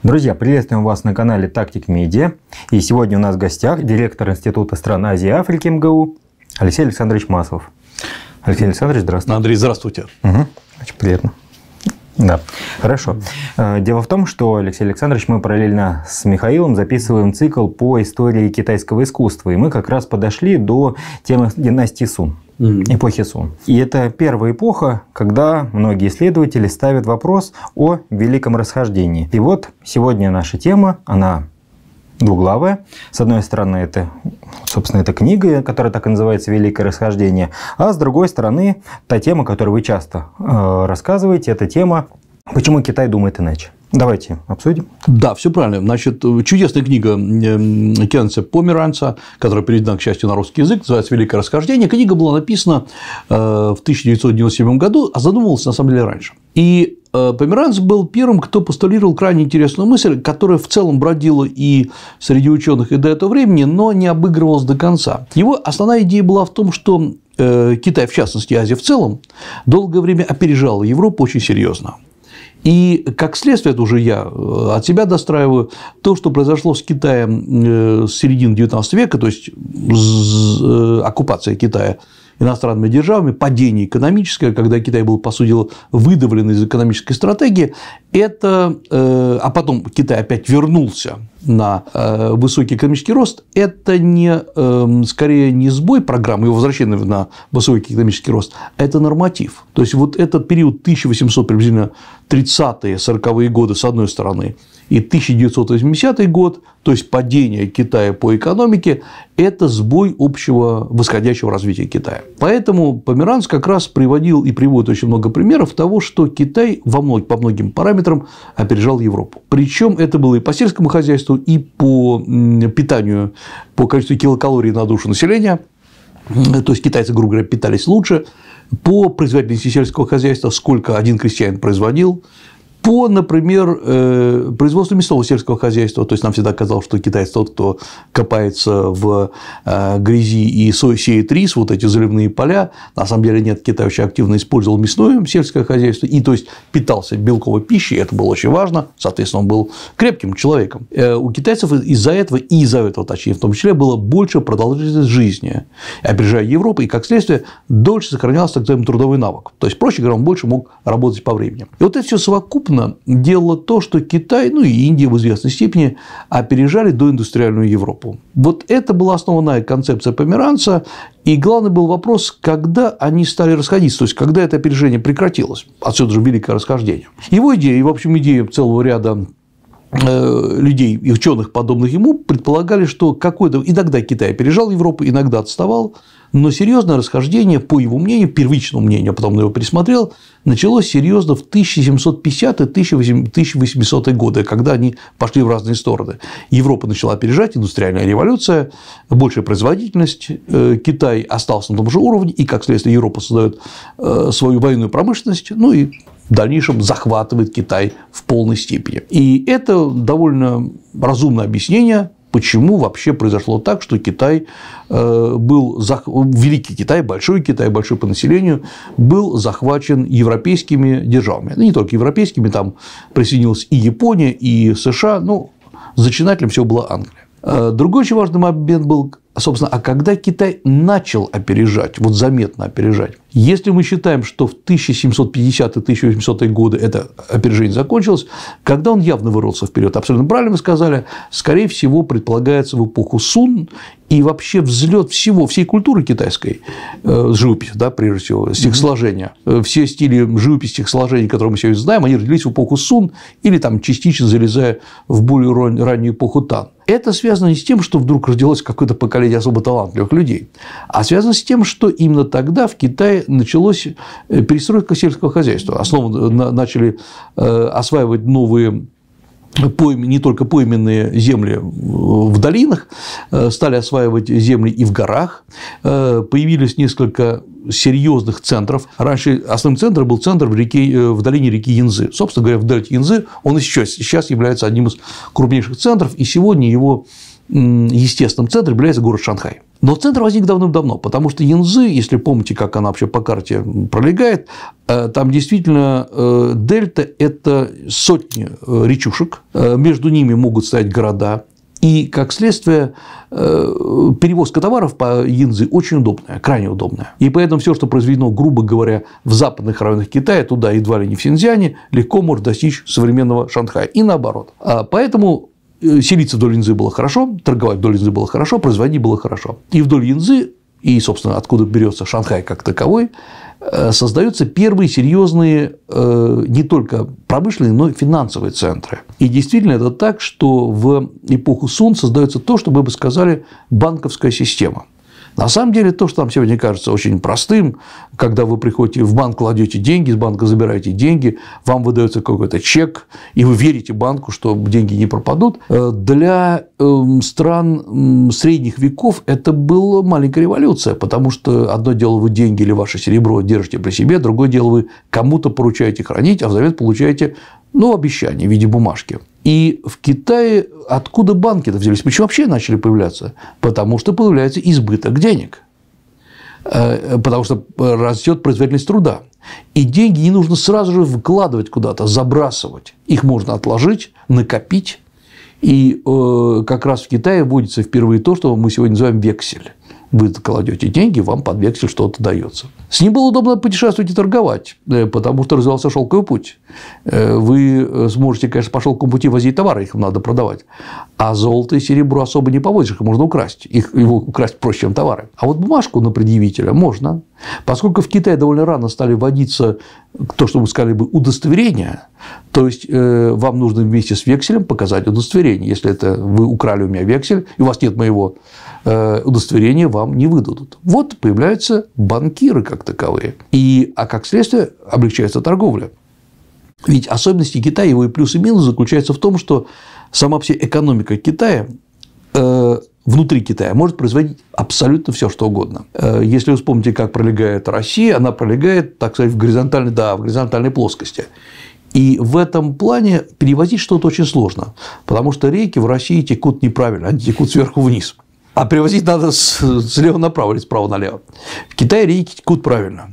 Друзья, приветствуем вас на канале Tactic Media. И сегодня у нас в гостях директор Института стран Азии и Африки МГУ Алексей Александрович Маслов. Алексей Александрович, здравствуйте. Андрей, здравствуйте. Очень приятно. Да, хорошо. Дело в том, что, Алексей Александрович, мы параллельно с Михаилом записываем цикл по истории китайского искусства. И мы как раз подошли до темы династии Сун. Эпохи Сун. И это первая эпоха, когда многие исследователи ставят вопрос о великом расхождении. И вот сегодня наша тема, она двуглавая. С одной стороны, это, собственно, эта книга, которая так и называется «Великое расхождение», а с другой стороны, та тема, которую вы часто рассказываете, это тема «Почему Китай думает иначе». Давайте обсудим. Да, все правильно. Значит, чудесная книга Кеннета Померанца, которая переведена, к счастью, на русский язык, называется «Великое расхождение». Книга была написана в 1997 году, а задумывалась, на самом деле, раньше. И Померанц был первым, кто постулировал крайне интересную мысль, которая в целом бродила и среди ученых и до этого времени, но не обыгрывалась до конца. Его основная идея была в том, что Китай, в частности, Азия в целом, долгое время опережала Европу очень серьезно. И как следствие, это уже я от себя достраиваю, то, что произошло с Китаем с середины XIX века, то есть оккупация Китая иностранными державами, падение экономическое, когда Китай был, по сути дела, выдавлен из экономической стратегии, это, а потом Китай опять вернулся на высокий экономический рост, это скорее не сбой программы, его возвращение на высокий экономический рост, а это норматив. То есть, вот этот период 1800, приблизительно 30-е, 40-е годы, с одной стороны, и 1980 год, то есть падение Китая по экономике, это сбой общего восходящего развития Китая. Поэтому Померанц как раз приводил и приводит очень много примеров того, что Китай по многим параметрам опережал Европу. Причем это было и по сельскому хозяйству, и по питанию, по количеству килокалорий на душу населения. То есть китайцы, грубо говоря, питались лучше, по производительности сельского хозяйства, сколько один крестьянин производил, по, например, производству мясного сельского хозяйства. То есть нам всегда казалось, что китаец тот, кто копается в грязи и сеет рис, вот эти заливные поля. На самом деле нет, Китай очень активно использовал мясное сельское хозяйство, и то есть питался белковой пищей, это было очень важно, соответственно, он был крепким человеком. У китайцев из-за этого, точнее, в том числе, было больше продолжительность жизни, опережая Европу, и, как следствие, дольше сохранялся так называемый трудовой навык. То есть, проще говоря, он больше мог работать по времени. И вот это все совокупно делало то, что Китай, ну и Индия в известной степени опережали доиндустриальную Европу. Вот это была основная концепция Померанца, и главный был вопрос, когда они стали расходиться, то есть когда это опережение прекратилось, отсюда же великое расхождение. Его идея, и в общем идея целого ряда людей и ученых, подобных ему, предполагали, что иногда Китай опережал Европу, иногда отставал, но серьезное расхождение, по его мнению, первичному мнению, а потом он его пересмотрел, началось серьезно в 1750-1800 годы, когда они пошли в разные стороны. Европа начала опережать, индустриальная революция, большая производительность, Китай остался на том же уровне, и, как следствие, Европа создает свою военную промышленность, ну и в дальнейшем захватывает Китай в полной степени. И это довольно разумное объяснение, почему вообще произошло так, что Китай великий Китай, большой по населению, был захвачен европейскими державами. Ну, не только европейскими, там присоединилась и Япония, и США, но зачинателем всего была Англия. Другой очень важный момент был, собственно, а когда Китай начал опережать, вот заметно опережать. Если мы считаем, что в 1750-1800 годы это опережение закончилось, когда он явно вырвался вперед, абсолютно правильно вы сказали, скорее всего, предполагается в эпоху Сун, и вообще взлет всей культуры китайской, живописи, да, прежде всего, стихосложения, все стили живописи, стихосложения, которые мы сегодня знаем, они родились в эпоху Сун или там частично залезая в более раннюю эпоху Тан. Это связано не с тем, что вдруг родилось какое-то поколение особо талантливых людей, а связано с тем, что именно тогда в Китае началась перестройка сельского хозяйства. Начали осваивать новые не только пойменные земли в долинах, стали осваивать земли и в горах, появились несколько серьезных центров. Раньше основным центром был центр в долине реки Янцзы. Собственно говоря, в дельте Янцзы он сейчас является одним из крупнейших центров, и сегодня его естественным центром является город Шанхай. Но центр возник давным-давно, потому что Янцзы, если помните, как она вообще по карте пролегает, Там действительно дельта – это сотни речушек, между ними могут стоять города, и, как следствие, перевозка товаров по Янцзы очень удобная, крайне удобная. И поэтому все, что произведено, грубо говоря, в западных районах Китая, туда едва ли не в Синьцзяне, легко может достичь современного Шанхая. И наоборот. Поэтому селиться вдоль Янцзы было хорошо, торговать вдоль Янцзы было хорошо, производить было хорошо. И вдоль Янцзы, и, собственно, откуда берется Шанхай как таковой, создаются первые серьезные не только промышленные, но и финансовые центры. И действительно это так, что в эпоху Сун создается то, что мы бы сказали, банковская система. На самом деле, то, что нам сегодня кажется очень простым, когда вы приходите в банк, кладете деньги, с банка забираете деньги, вам выдается какой-то чек, и вы верите банку, что деньги не пропадут, для стран средних веков это была маленькая революция, потому что одно дело вы деньги или ваше серебро держите при себе, другое дело вы кому-то поручаете хранить, а взамен получаете обещание в виде бумажки. И в Китае откуда банки-то взялись? Почему вообще начали появляться? Потому что появляется избыток денег. Потому что растет производительность труда. И деньги не нужно сразу же вкладывать куда-то, забрасывать. Их можно отложить, накопить. И как раз в Китае вводится впервые то, что мы сегодня называем вексель. Вы кладете деньги, вам под вексель что-то дается. С ним было удобно путешествовать и торговать, потому что развивался шелковый путь. Вы сможете, конечно, по шелковому пути возить товары, их надо продавать. А золото и серебро особо не повозишь, их можно украсть. Его украсть проще, чем товары. А вот бумажку на предъявителя можно. Поскольку в Китае довольно рано стали вводиться то, что мы сказали бы, удостоверения, то есть вам нужно вместе с векселем показать удостоверение. Если это вы украли у меня вексель, и у вас нет моего удостоверения, вам не выдадут. Вот появляются банкиры как таковые. А как следствие облегчается торговля. Ведь особенности Китая, его и плюс и минус заключается в том, что сама вся экономика Китая внутри Китая может производить абсолютно все, что угодно. Если вы вспомните, как пролегает Россия, она пролегает, так сказать, в горизонтальной плоскости. И в этом плане перевозить что-то очень сложно, потому что реки в России текут неправильно, они текут сверху вниз. А перевозить надо слева направо или справа налево. В Китае реки текут правильно.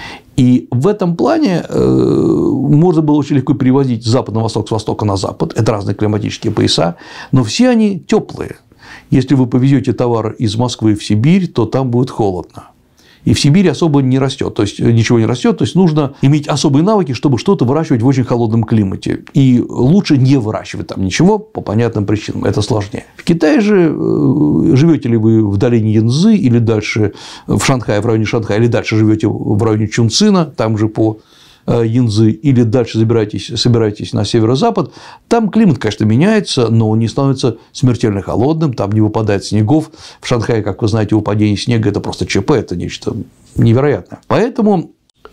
И в этом плане можно было очень легко перевозить с запада на восток, с востока на запад. Это разные климатические пояса, но все они теплые. Если вы повезете товар из Москвы в Сибирь, то там будет холодно. И в Сибири особо не растет, то есть ничего не растет, то есть нужно иметь особые навыки, чтобы что-то выращивать в очень холодном климате. И лучше не выращивать там ничего по понятным причинам, это сложнее. В Китае же живете ли вы в долине Янцзы или дальше в Шанхае, в районе Шанхая, или дальше живете в районе Чунцина, там же по Янцзы, или дальше собираетесь на северо-запад, там климат, конечно, меняется, но он не становится смертельно холодным, там не выпадает снегов. В Шанхае, как вы знаете, выпадение снега – это просто ЧП, это нечто невероятное. Поэтому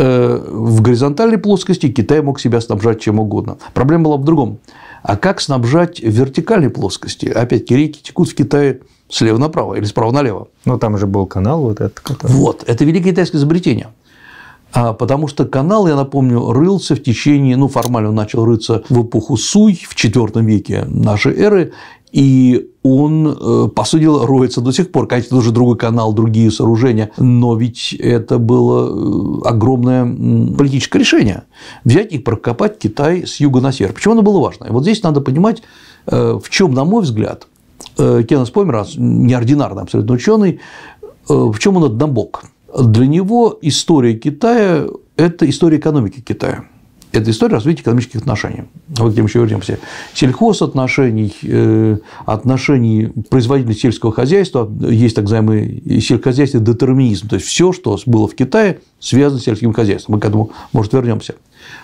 в горизонтальной плоскости Китай мог себя снабжать чем угодно. Проблема была в другом. А как снабжать в вертикальной плоскости? Опять-таки, реки текут в Китае слева направо или справа налево. Но там же был канал вот этот. Который... Вот, это великое китайское изобретение. Потому что канал, я напомню, рылся в течение, формально он начал рыться в эпоху Суй, в IV веке нашей эры, и он, по сути дела, роется до сих пор. Конечно, это уже другой канал, другие сооружения, но ведь это было огромное политическое решение – взять и прокопать Китай с юга на север. Почему оно было важно? И вот здесь надо понимать, в чем, на мой взгляд, Кеннес Померанц, неординарный абсолютно ученый, в чем он однобок. Для него история Китая – это история экономики Китая. Это история развития экономических отношений. Вот к тем еще вернемся. Сельхозотношений, отношений производителей сельского хозяйства, есть так называемый сельскохозяйственный детерминизм. То есть все, что было в Китае, связано с сельским хозяйством. Мы к этому, может, вернемся.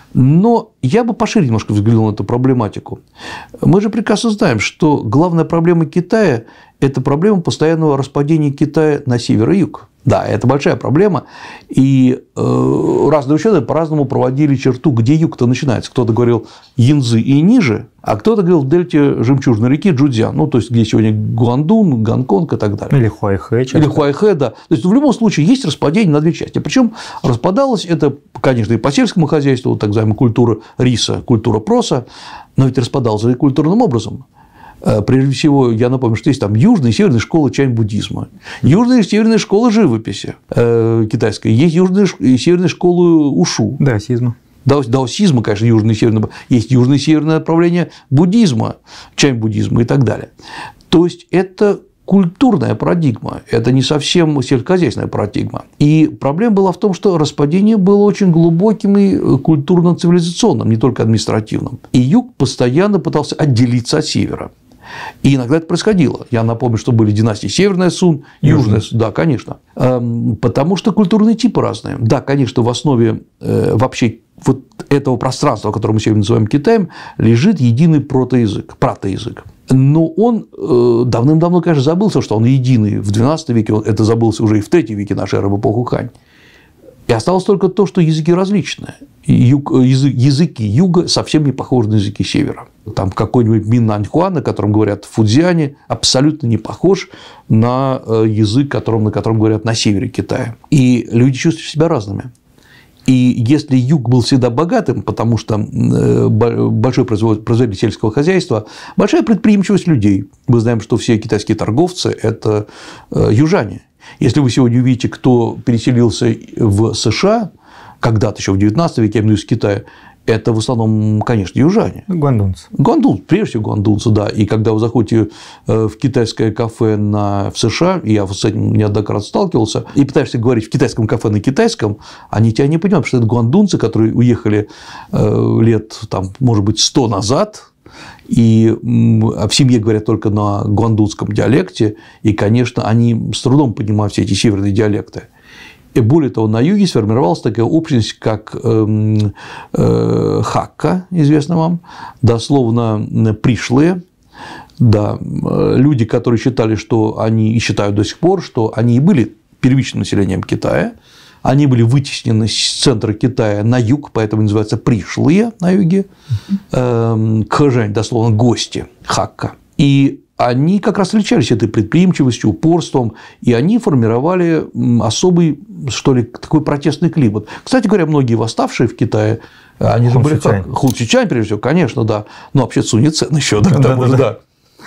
Но я бы пошире немножко взглянул на эту проблематику. Мы же прекрасно знаем, что главная проблема Китая – это проблема постоянного распадения Китая на север и юг. Да, это большая проблема, и разные ученые по-разному проводили черту, где юг-то начинается. Кто-то говорил Янцзы и ниже, а кто-то говорил в дельте жемчужной реки Джудзян, то есть где сегодня Гуандун, Гонконг и так далее. Или Хуайхэ. Или Хуайхэ, да. То есть в любом случае есть распадение на две части. Причем распадалось это, конечно, и по сельскому хозяйству, так называемая культура риса, культура проса, но ведь распадалось и культурным образом. Прежде всего, я напомню, что есть там южная и северная школа чань-буддизма, южная и северная школа живописи китайской, есть южная и северная школа ушу. Даосизма. Даосизма, конечно, южное и северное. Есть южное и северное направление буддизма, чань-буддизма и так далее. То есть, это культурная парадигма, это не совсем сельскохозяйственная парадигма. И проблема была в том, что распадение было очень глубоким и культурно-цивилизационным, не только административным. И юг постоянно пытался отделиться от севера. И иногда это происходило. Я напомню, что были династии Северная Сун, Южная Сун. Да, конечно. Потому что культурные типы разные. Да, конечно, в основе вообще вот этого пространства, которое мы сегодня называем Китаем, лежит единый протоязык. Но он давным-давно, конечно, забылся, что он единый в XII веке, это забылся уже и в III веке нашей эры, в эпоху Хань. И осталось только то, что языки различные. Языки юга совсем не похожи на языки севера. Там какой-нибудь Миннаньхуа, на котором говорят в Фудзиане, абсолютно не похож на язык, на котором говорят на севере Китая. И люди чувствуют себя разными. И если юг был всегда богатым, потому что большой производитель сельского хозяйства, большая предприимчивость людей. Мы знаем, что все китайские торговцы – это южане. Если вы сегодня увидите, кто переселился в США, когда-то еще в XIX веке, я имею в виду из Китая, это в основном, конечно, южане. Гуандунцы. Гуандунцы, прежде всего гуандунцы, да. И когда вы заходите в китайское кафе в США, и я с этим неоднократно сталкивался, и пытаешься говорить в китайском кафе на китайском, они тебя не понимают, потому что это гуандунцы, которые уехали лет, там, может быть, 100 назад, и в семье говорят только на гуандунском диалекте, и, конечно, они с трудом понимают все эти северные диалекты. И более того, на юге сформировалась такая общность, как хакка, известно вам, дословно пришлые, да, люди, которые считали, что они и считают до сих пор, что они и были первичным населением Китая, они были вытеснены с центра Китая на юг, поэтому называются пришлые на юге, кхэжэнь, дословно гости, хакка. И они как раз отличались этой предприимчивостью, упорством, и они формировали особый, что ли, такой протестный климат. Кстати говоря, многие восставшие в Китае, они же были как Хун Сичань, прежде всего, конечно, да, но вообще Сунь Яцен еще, да.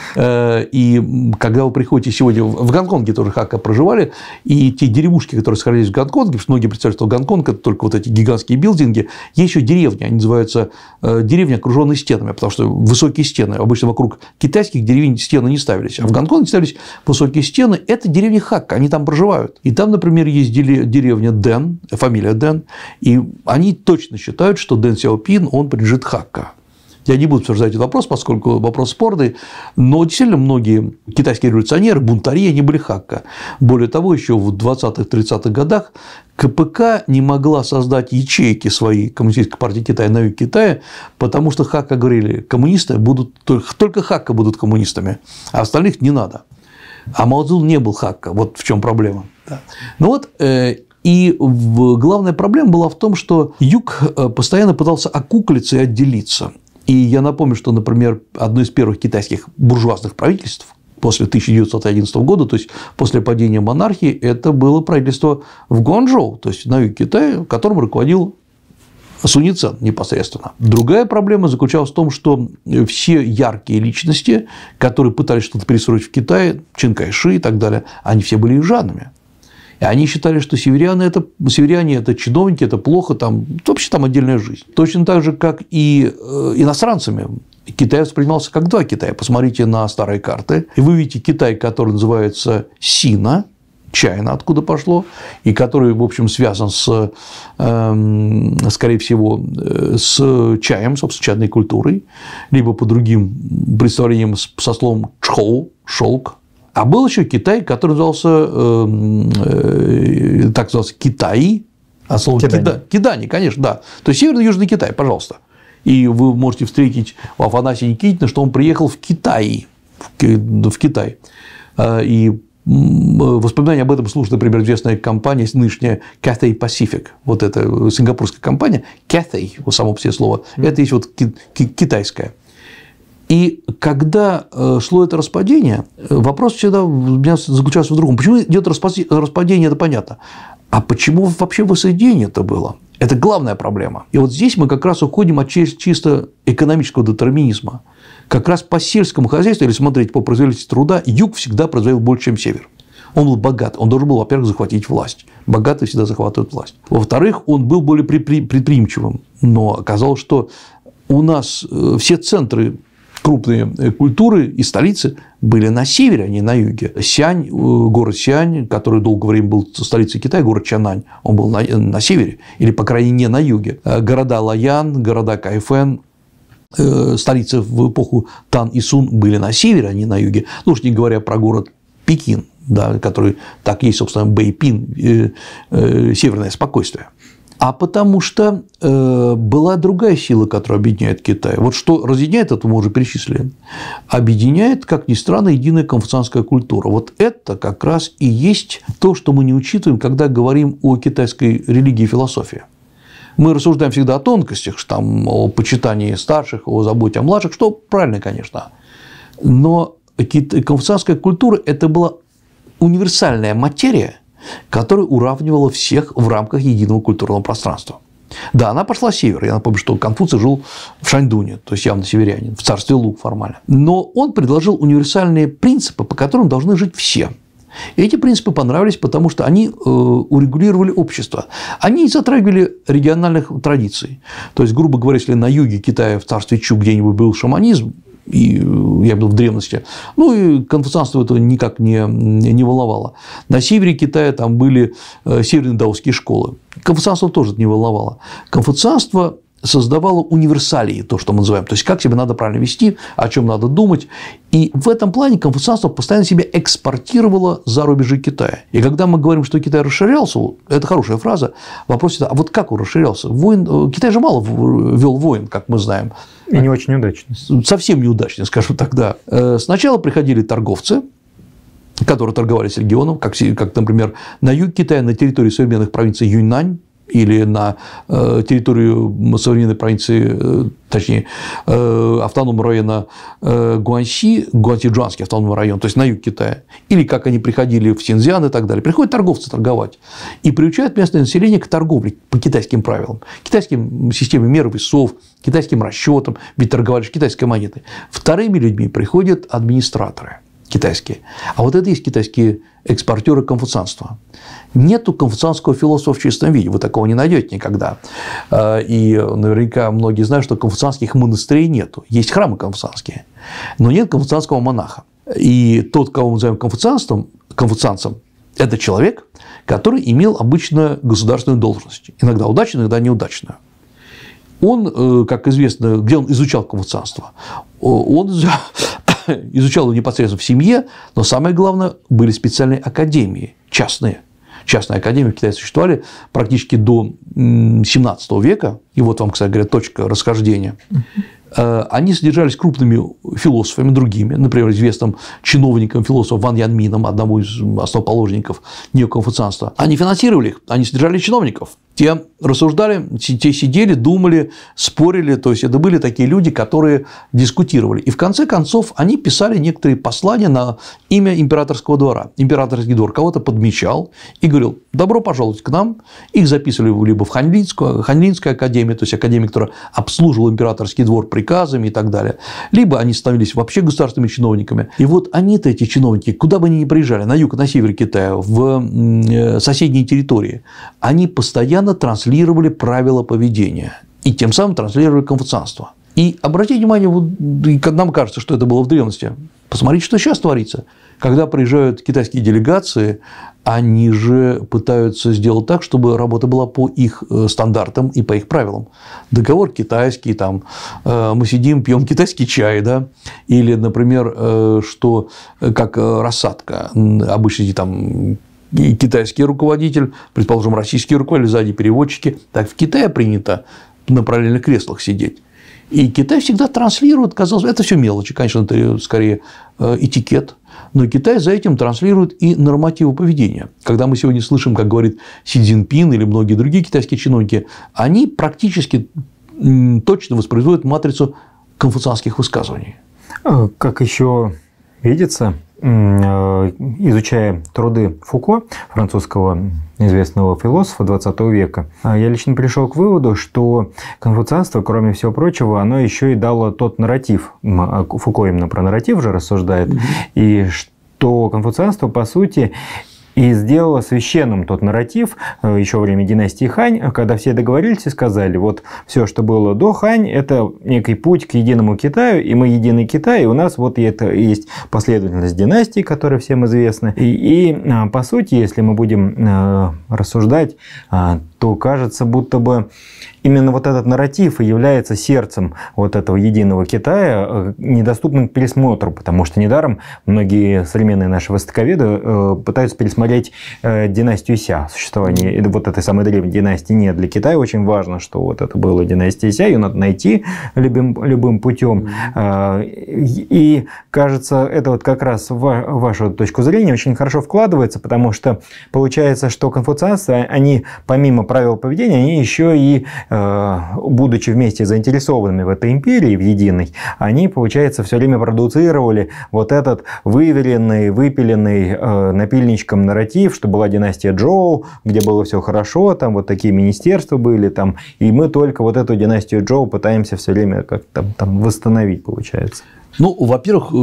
И когда вы приходите сегодня в Гонконге, тоже хакка проживали, и те деревушки, которые сохранились в Гонконге, потому что многие представляют, что Гонконг – это только вот эти гигантские билдинги, есть еще деревни, они называются деревни, окруженные стенами, потому что высокие стены, обычно вокруг китайских деревень стены не ставились, а в Гонконге ставились высокие стены, это деревни хакка, они там проживают. И там, например, есть деревня Дэн, фамилия Дэн, и они точно считают, что Дэн Сяопин, он принадлежит хакка. Я не буду обсуждать этот вопрос, поскольку вопрос спорный, но действительно многие китайские революционеры, бунтари, они были хакка. Более того, еще в 20-30-х годах КПК не могла создать ячейки своей Коммунистической партии Китая на юге Китая, потому что хакка говорили, коммунисты будут, только хакка будут коммунистами, а остальных не надо. А Мао Цзэдун не был хакка, вот в чем проблема. Ну вот, и главная проблема была в том, что юг постоянно пытался окуклиться и отделиться. И я напомню, что, например, одно из первых китайских буржуазных правительств после 1911 года, то есть после падения монархии, это было правительство в Гуанчжоу, то есть на юге Китая, которым руководил Сунь Яцен непосредственно. Другая проблема заключалась в том, что все яркие личности, которые пытались что-то перестроить в Китае, Чин Кайши и так далее, они все были южанами. И они считали, что северяне – это чиновники, это плохо, там, вообще там отдельная жизнь. Точно так же, как и иностранцами. Китай воспринимался как два Китая. Посмотрите на старые карты, и вы видите Китай, который называется Сина, Чайна, откуда пошло, и который, в общем, связан скорее всего, с чаем, собственно, чайной культурой, либо по другим представлениям со словом чхоу, шелк. А был еще Китай, который назывался Китай, а слово Кидани, конечно, да. То есть Северно-Южный Китай, пожалуйста. И вы можете встретить у Афанасия Никитина, что он приехал в Китай. И воспоминания об этом слушает, например, известная компания, нынешняя Cathay Pacific, вот эта сингапурская компания, Cathay, само по себе слово, это есть вот китайская. И когда шло это распадение, вопрос всегда у меня заключался в другом. Почему идет распадение, это понятно. А почему вообще воссоединение это было? Это главная проблема. И вот здесь мы как раз уходим от чисто экономического детерминизма. Как раз по сельскому хозяйству, или смотреть по производительности труда, юг всегда производил больше, чем север. Он был богат, он должен был, во-первых, захватить власть. Богатые всегда захватывают власть. Во-вторых, он был более предприимчивым. Но оказалось, что у нас все центры крупные культуры и столицы были на севере, а не на юге. Сянь, город Сянь, который долгое время был столицей Китая, город Чанань, он был на севере, или, по крайней мере, не на юге. Города Лаян, города Кайфэн, столицы в эпоху Тан и Сун были на севере, а не на юге. Ну уж не говоря про город Пекин, да, который так есть, собственно, Бэйпин, северное спокойствие. А потому что была другая сила, которая объединяет Китай. Вот что разъединяет, это мы уже перечислили. Объединяет, как ни странно, единая конфуцианская культура. Вот это как раз и есть то, что мы не учитываем, когда говорим о китайской религии и философии. Мы рассуждаем всегда о тонкостях, там, о почитании старших, о заботе о младших, что правильно, конечно. Но конфуцианская культура – это была универсальная материя, которая уравнивала всех в рамках единого культурного пространства. Да, она пошла с севера. Я напомню, что Конфуций жил в Шаньдуне, то есть явно северянин, в царстве Лу формально. Но он предложил универсальные принципы, по которым должны жить все. И эти принципы понравились, потому что они урегулировали общество. Они не затрагивали региональных традиций. То есть, грубо говоря, если на юге Китая в царстве Чу где-нибудь был шаманизм, и я был в древности, ну и конфуцианство это никак не волновало. На севере Китая там были северные даосские школы. Конфуцианство тоже это не волновало. Конфуцианство создавало универсалии, то, что мы называем, то есть как себя надо правильно вести, о чем надо думать. И в этом плане конфуцианство постоянно себя экспортировало за рубежи Китая. И когда мы говорим, что Китай расширялся, это хорошая фраза, вопрос всегда, а вот как он расширялся? Китай же мало вел войн, как мы знаем. И не очень удачно. Совсем неудачно, скажу так, да. Сначала приходили торговцы, которые торговали с регионом, как, например, на юг Китая, на территории современных провинций Юньнань, или на территорию современной провинции, точнее, автономного района Гуанси-Джуанский автономный район, то есть на юг Китая, или как они приходили в Синьцзян и так далее. Приходят торговцы торговать и приучают местное население к торговле по китайским правилам, китайским системе мер весов, китайским расчетам, ведь торговали же китайской монетой. Вторыми людьми приходят администраторы китайские. А вот это и есть китайские экспортеры конфуцианства. Нету конфуцианского философа в чистом виде, вы такого не найдете никогда. И наверняка многие знают, что конфуцианских монастырей нету. Есть храмы конфуцианские, но нет конфуцианского монаха. И тот, кого мы называем конфуцианцем, это человек, который имел обычно государственную должность. Иногда удачную, иногда неудачную. Он, как известно, где он изучал конфуцианство? Он изучал его непосредственно в семье, но самое главное, были специальные академии, частные. Частные академии в Китае существовали практически до XVII века, и вот вам, кстати говоря, точка расхождения. Они содержались крупными философами другими, например, известным чиновником философом Ван Янмином, одному из основоположников неоконфуцианства. Они финансировали их, они содержали чиновников. Те рассуждали, те сидели, думали, спорили, то есть это были такие люди, которые дискутировали. И в конце концов они писали некоторые послания на имя императорского двора. Императорский двор кого-то подмечал и говорил: добро пожаловать к нам. Их записывали либо в Ханьлинскую академию, то есть академию, которая обслуживала императорский двор приказами и так далее, либо они становились вообще государственными чиновниками. И вот они-то, эти чиновники, куда бы они ни приезжали, на юг, на север Китая, в соседние территории, они постоянно транслировали правила поведения и тем самым транслировали конфуцианство. И обратите внимание, нам кажется, что это было в древности. Посмотрите, что сейчас творится. Когда приезжают китайские делегации, они же пытаются сделать так, чтобы работа была по их стандартам и по их правилам. Договор китайский, там, мы сидим, пьем китайский чай, да? Или, например, что как рассадка, обычно там китайский руководитель, предположим, российский руководитель, сзади переводчики. Так в Китае принято на параллельных креслах сидеть. И Китай всегда транслирует, казалось бы, это все мелочи, конечно, это скорее этикет, но Китай за этим транслирует и нормативы поведения. Когда мы сегодня слышим, как говорит Си Цзиньпин или многие другие китайские чиновники, они практически точно воспроизводят матрицу конфуцианских высказываний. Как еще видится, изучая труды Фуко, французского известного философа 20 века, я лично пришел к выводу, что конфуцианство, кроме всего прочего, оно еще и дало тот нарратив, Фуко именно про нарратив же рассуждает, и что конфуцианство, по сути, и сделала священным тот нарратив еще во время династии Хань, когда все договорились и сказали, вот все, что было до Хань, это некий путь к единому Китаю, и мы единый Китай, и у нас вот это есть последовательность династий, которая всем известна. И по сути, если мы будем рассуждать, то кажется, будто бы именно вот этот нарратив и является сердцем вот этого единого Китая, недоступным к пересмотру, потому что недаром многие современные наши востоковеды пытаются пересмотреть династию Ся. Существование вот этой самой древней династии нет. Для Китая очень важно, что вот это была династия Ся, ее надо найти любым путем. И кажется, это вот как раз в вашу точку зрения очень хорошо вкладывается, потому что получается, что конфуцианцы, они помимо правил поведения, они еще и будучи вместе заинтересованными в этой империи, в единой, они, получается, все время продуцировали вот этот выверенный, выпиленный напильничком нарратив, что была династия Джоу, где было все хорошо, там вот такие министерства были, там, и мы только вот эту династию Джоу пытаемся все время как-то там восстановить, получается. Ну, во-первых,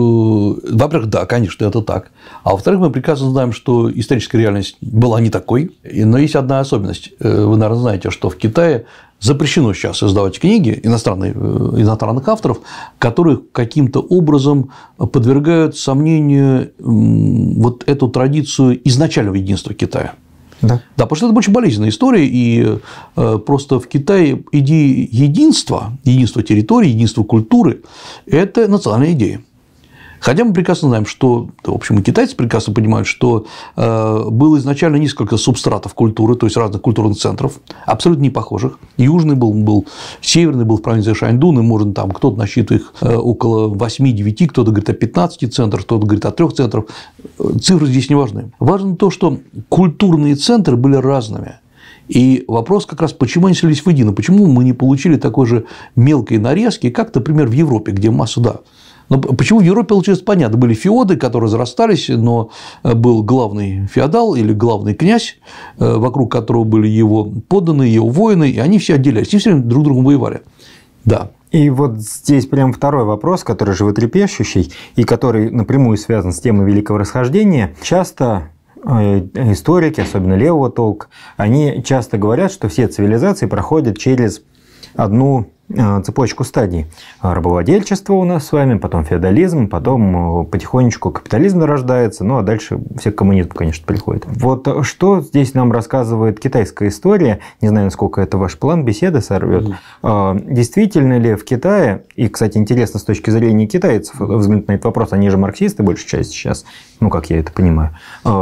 да, конечно, это так. А во-вторых, мы прекрасно знаем, что историческая реальность была не такой. Но есть одна особенность. Вы, наверное, знаете, что в Китае запрещено сейчас издавать книги иностранных авторов, которые каким-то образом подвергают сомнению вот эту традицию изначального единства Китая. Да, потому что это очень болезненная история, и просто в Китае идея единства территории, единства культуры – это национальная идея. Хотя мы прекрасно знаем, что, в общем, и китайцы прекрасно понимают, что было изначально несколько субстратов культуры, то есть разных культурных центров, абсолютно не похожих. Южный был, северный был в провинции Шаньдун, и можно там кто-то насчитывает их около 8-9, кто-то говорит о 15 центрах, кто-то говорит о 3 центрах. Цифры здесь не важны. Важно то, что культурные центры были разными. И вопрос как раз, почему они слились воедино, почему мы не получили такой же мелкой нарезки, как, например, в Европе, где масса, да. Но почему в Европе получилось понятно? Были феоды, которые разрастались, но был главный феодал или главный князь, вокруг которого были его подданные, его воины, и они все отделялись, и все время друг с другом воевали. Да. И вот здесь прям второй вопрос, который животрепещущий, и который напрямую связан с темой Великого Расхождения. Часто историки, особенно левого толка, они часто говорят, что все цивилизации проходят через одну цепочку стадий. Рабовладельчество у нас с вами, потом феодализм, потом потихонечку капитализм нарождается, ну а дальше все коммунизм, конечно, приходит. Вот что здесь нам рассказывает китайская история, не знаю, насколько это ваш план беседы сорвет. Действительно ли в Китае, и, кстати, интересно с точки зрения китайцев взглянуть на этот вопрос, они же марксисты, большая часть сейчас, ну, как я это понимаю,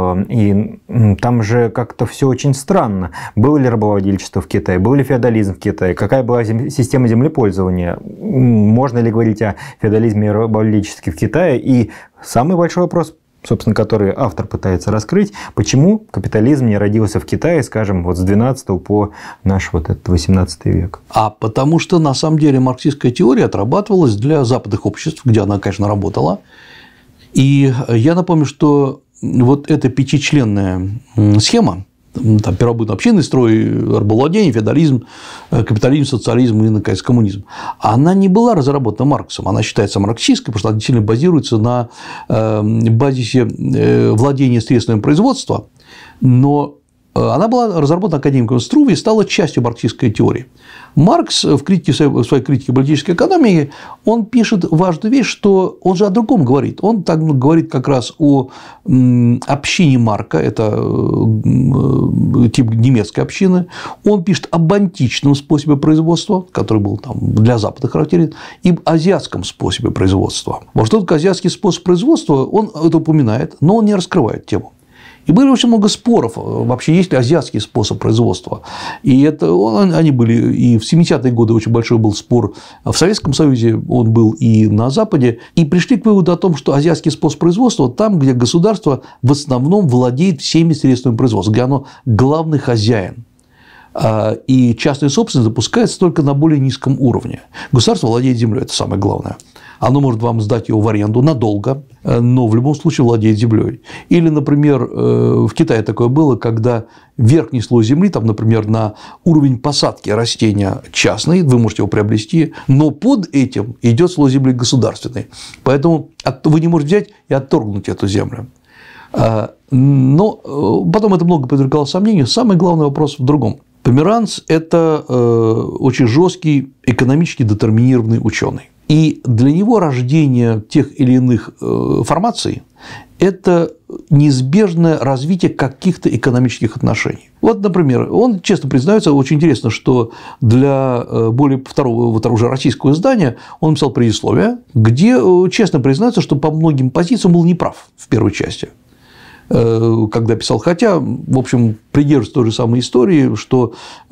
и там же как-то все очень странно. Было ли рабовладельчество в Китае, был ли феодализм в Китае, какая была система землепользования, можно ли говорить о феодализме и рабовладельчестве в Китае, и самый большой вопрос, собственно, который автор пытается раскрыть, почему капитализм не родился в Китае, скажем, вот с 12 по наш вот этот 18 век. А потому что, на самом деле, марксистская теория отрабатывалась для западных обществ, где она, конечно, работала. И я напомню, что вот эта пятичленная схема, там первобытно-общинный строй, рабовладение, феодализм, капитализм, социализм и, наконец, коммунизм, она не была разработана Марксом, она считается марксистской, потому что она сильно базируется на базисе владения средствами производства, но она была разработана академиком Струве и стала частью марксистской теории. Маркс в своей критике политической экономии, он пишет важную вещь, что он же о другом говорит. Он так говорит как раз о общине Марка, это тип немецкой общины. Он пишет об античном способе производства, который был там для Запада характерен, и азиатском способе производства. Вот что такое азиатский способ производства, он это упоминает, но он не раскрывает тему. И было очень много споров, вообще есть ли азиатский способ производства. И это, они были и в 70-е годы очень большой был спор в Советском Союзе, он был и на Западе, и пришли к выводу о том, что азиатский способ производства там, где государство в основном владеет всеми средствами производства, где оно главный хозяин. И частная собственность запускается только на более низком уровне. Государство владеет землей, это самое главное. оно может вам сдать его в аренду надолго, но в любом случае владеет землей. Или, например, в Китае такое было, когда верхний слой земли, там, например, на уровень посадки растения частный, вы можете его приобрести, но под этим идет слой земли государственный. Поэтому вы не можете взять и отторгнуть эту землю. Но потом это много подвергало сомнению. Самый главный вопрос в другом. Померанц – это очень жесткий, экономически детерминированный ученый. И для него рождение тех или иных формаций – это неизбежное развитие каких-то экономических отношений. Вот, например, он честно признается, очень интересно, что для более второго вот уже российского издания он написал предисловие, где честно признается, что по многим позициям был неправ в первой части. Когда писал, хотя, в общем, придерживается той же самой истории, что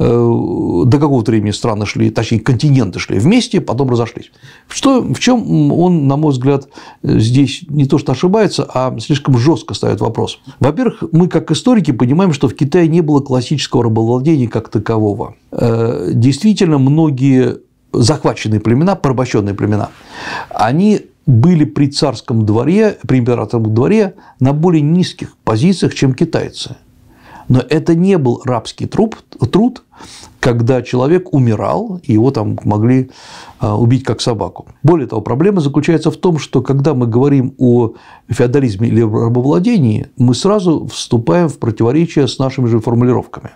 до какого-то времени страны шли, точнее, континенты шли вместе, потом разошлись. В чем он, на мой взгляд, здесь не то что ошибается, а слишком жестко ставит вопрос. Во-первых, мы, как историки, понимаем, что в Китае не было классического рабовладения как такового. Действительно, многие захваченные племена, порабощенные племена, они были при царском дворе, при императорском дворе на более низких позициях, чем китайцы. Но это не был рабский труд, когда человек умирал, и его там могли убить как собаку. Более того, проблема заключается в том, что когда мы говорим о феодализме или рабовладении, мы сразу вступаем в противоречие с нашими же формулировками.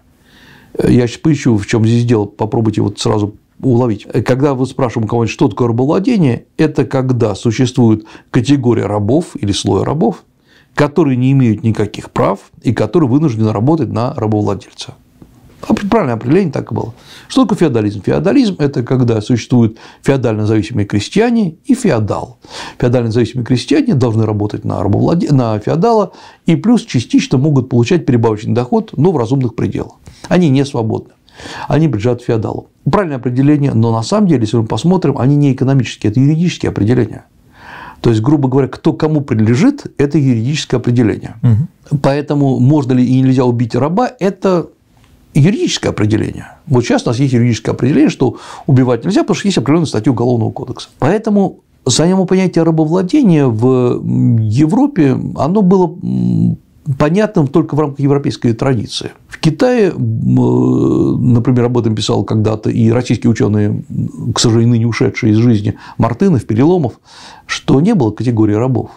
Я сейчас поищу, в чем здесь дело, попробуйте вот сразу уловить. Когда вы спрашиваем у кого-нибудь, что такое рабовладение, это когда существует категория рабов или слой рабов, которые не имеют никаких прав и которые вынуждены работать на рабовладельца. Правильное определение так и было. Что такое феодализм? Феодализм – это когда существуют феодально зависимые крестьяне и феодал. Феодально зависимые крестьяне должны работать на феодала и плюс частично могут получать перебавочный доход, но в разумных пределах. Они не свободны. Они принадлежат феодалу. Правильное определение, но на самом деле, если мы посмотрим, они не экономические, это юридические определения. То есть, грубо говоря, кто кому принадлежит, это юридическое определение. Угу. Поэтому можно ли и нельзя убить раба, это юридическое определение. Вот сейчас у нас есть юридическое определение, что убивать нельзя, потому что есть определенная статья Уголовного кодекса. Поэтому само понятие рабовладения в Европе, оно было понятным только в рамках европейской традиции. В Китае, например, об этом писал когда-то и российские ученые, к сожалению, ныне ушедшие из жизни, Мартынов, Переломов, что не было категории рабов.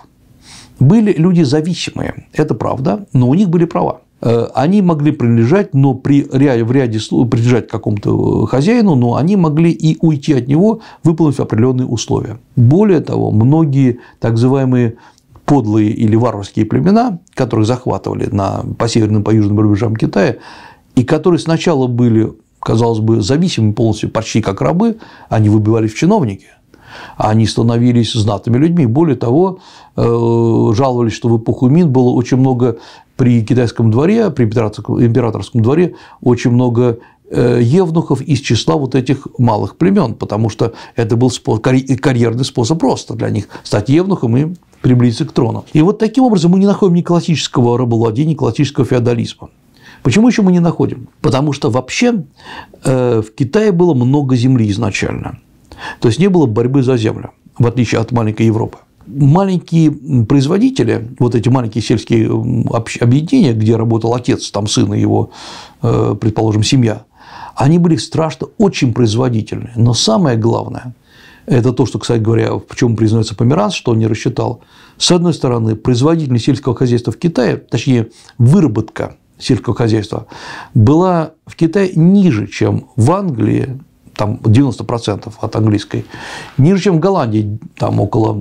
Были люди зависимые, это правда, но у них были права. Они могли принадлежать, но в ряде случаев принадлежать какому-то хозяину, но они могли и уйти от него, выполнив определенные условия. Более того, многие так называемые подлые или варварские племена, которых захватывали по северным, по южным рубежам Китая, и которые сначала были, казалось бы, зависимы полностью, почти как рабы, они выбивались в чиновники, они становились знатными людьми. Более того, жаловались, что в эпоху Мин было очень много при китайском дворе, при императорском дворе очень много евнухов из числа вот этих малых племен, потому что это был карьерный способ просто для них стать евнухом и приблизиться к трону. И вот таким образом мы не находим ни классического рабовладения, ни классического феодализма. Почему еще мы не находим? Потому что вообще в Китае было много земли изначально. То есть не было борьбы за землю, в отличие от маленькой Европы. Маленькие производители, вот эти маленькие сельские объединения, где работал отец, там сын и его, предположим, семья, они были страшно очень производительны. Но самое главное – это то, что, кстати говоря, в чем признается Померанц, что он не рассчитал. С одной стороны, производительность сельского хозяйства в Китае, точнее, выработка сельского хозяйства была в Китае ниже, чем в Англии, там 90% от английской, ниже, чем в Голландии, там около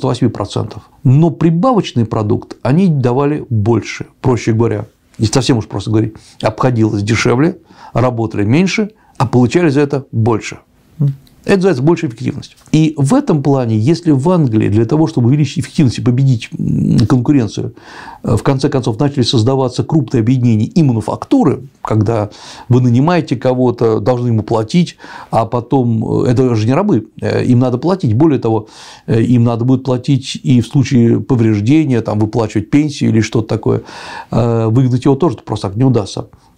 98%. Но прибавочный продукт они давали больше, проще говоря, и совсем уж просто говорить, обходилось дешевле, работали меньше, а получали за это больше. Это называется большая эффективность. И в этом плане, если в Англии для того, чтобы увеличить эффективность и победить конкуренцию, в конце концов начали создаваться крупные объединения и мануфактуры, когда вы нанимаете кого-то, должны ему платить, а потом это же не рабы, им надо платить. Более того, им надо будет платить и в случае повреждения, там, выплачивать пенсию или что-то такое. Выгнать его тоже просто так не удастся.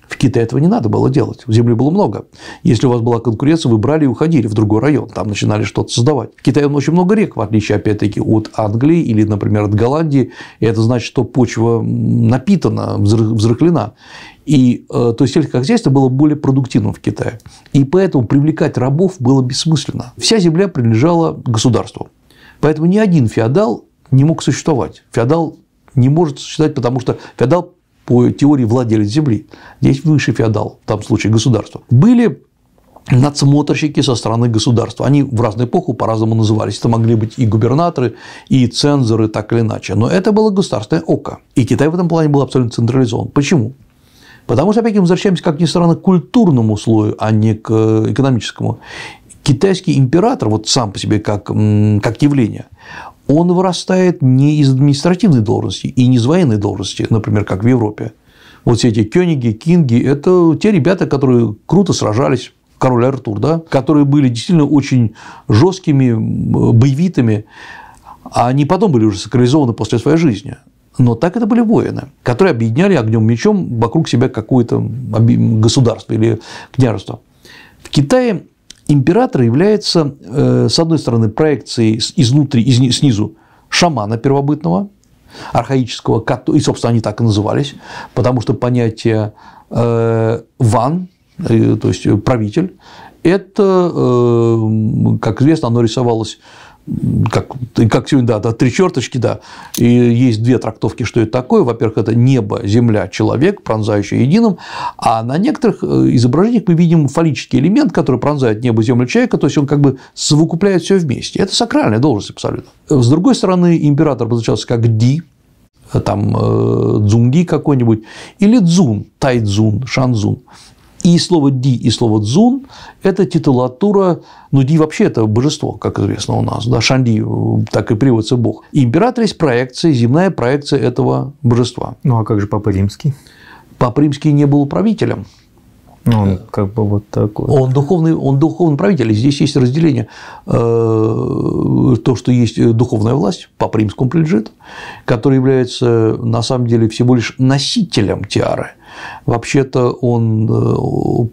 В Китае этого не надо было делать, земли было много. Если у вас была конкуренция, вы брали и уходили в другой район, там начинали что-то создавать. В Китае очень много рек, в отличие, опять-таки, от Англии или, например, от Голландии, и это значит, что почва напитана, взрыхлена. И то есть сельское хозяйство было более продуктивным в Китае. И поэтому привлекать рабов было бессмысленно. Вся земля принадлежала государству. Поэтому ни один феодал не мог существовать. Феодал не может существовать, потому что феодал по теории владелец земли. Здесь высший феодал, в том случае государство. Были надсмотрщики со стороны государства. Они в разную эпоху по-разному назывались. Это могли быть и губернаторы, и цензоры, так или иначе. Но это было государственное око. И Китай в этом плане был абсолютно централизован. Почему? Потому что, опять мы возвращаемся, как ни странно, к культурному слою, а не к экономическому. Китайский император, вот сам по себе как явление, он вырастает не из административной должности и не из военной должности, например, как в Европе. Вот все эти кёниги, кинги – это те ребята, которые круто сражались, король Артур, да, которые были действительно очень жесткими, боевитыми, а они потом были уже сакрализованы после своей жизни. Но так это были воины, которые объединяли огнем мечом вокруг себя какое-то государство или княжество. В Китае император является, с одной стороны, проекцией изнутри, снизу шамана первобытного, архаического, и, собственно, они так и назывались, потому что понятие ван, то есть правитель, это, как известно, оно рисовалось как сегодня, да, 3 черточки, да, и есть 2 трактовки, что это такое. Во-первых, это небо, земля, человек, пронзающий единым, а на некоторых изображениях мы видим фаллический элемент, который пронзает небо, землю, человека, то есть он как бы совокупляет все вместе. Это сакральная должность абсолютно. С другой стороны, император обозначался как Ди, там Цзунги какой-нибудь, или Цзун, Тайцзун, Шанцзун. И слово «ди» и слово «цзун» – это титулатура, ну, «ди» вообще – это божество, как известно у нас, да, Шанди, так и переводится Бог. И император есть проекция, земная проекция этого божества. Ну, а как же Папа Римский? Папа Римский не был правителем. Он как бы вот такой. Он духовный правитель, и здесь есть разделение. То, что есть духовная власть, Папе Римскому принадлежит, который является на самом деле всего лишь носителем тиары. Вообще-то он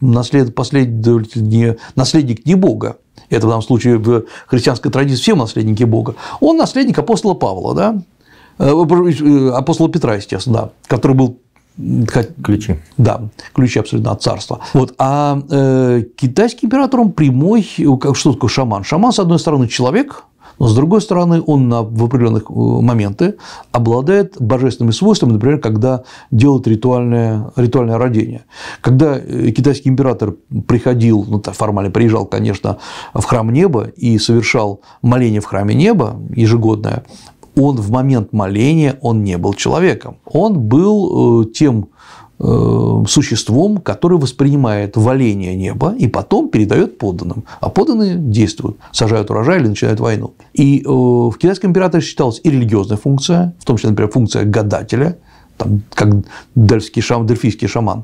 наследник не Бога. Это в данном случае в христианской традиции все наследники Бога. Он наследник апостола Павла, да? Апостола Петра, естественно, да, который был ключи. Да, ключи абсолютно от царства. Вот. А китайский император, он прямой, что такое шаман? Шаман, с одной стороны, человек, но с другой стороны, он в определенных моменты обладает божественными свойствами, например, когда делает ритуальное родение. Когда китайский император приходил, ну, формально приезжал, конечно, в храм неба и совершал моление в храме неба ежегодное, он в момент моления он не был человеком. Он был тем существом, которое воспринимает воление неба и потом передает подданным. А подданные действуют, сажают урожай или начинают войну. И в китайском императоре считалась и религиозная функция, в том числе, например, функция гадателя, там, как дельфийский шаман,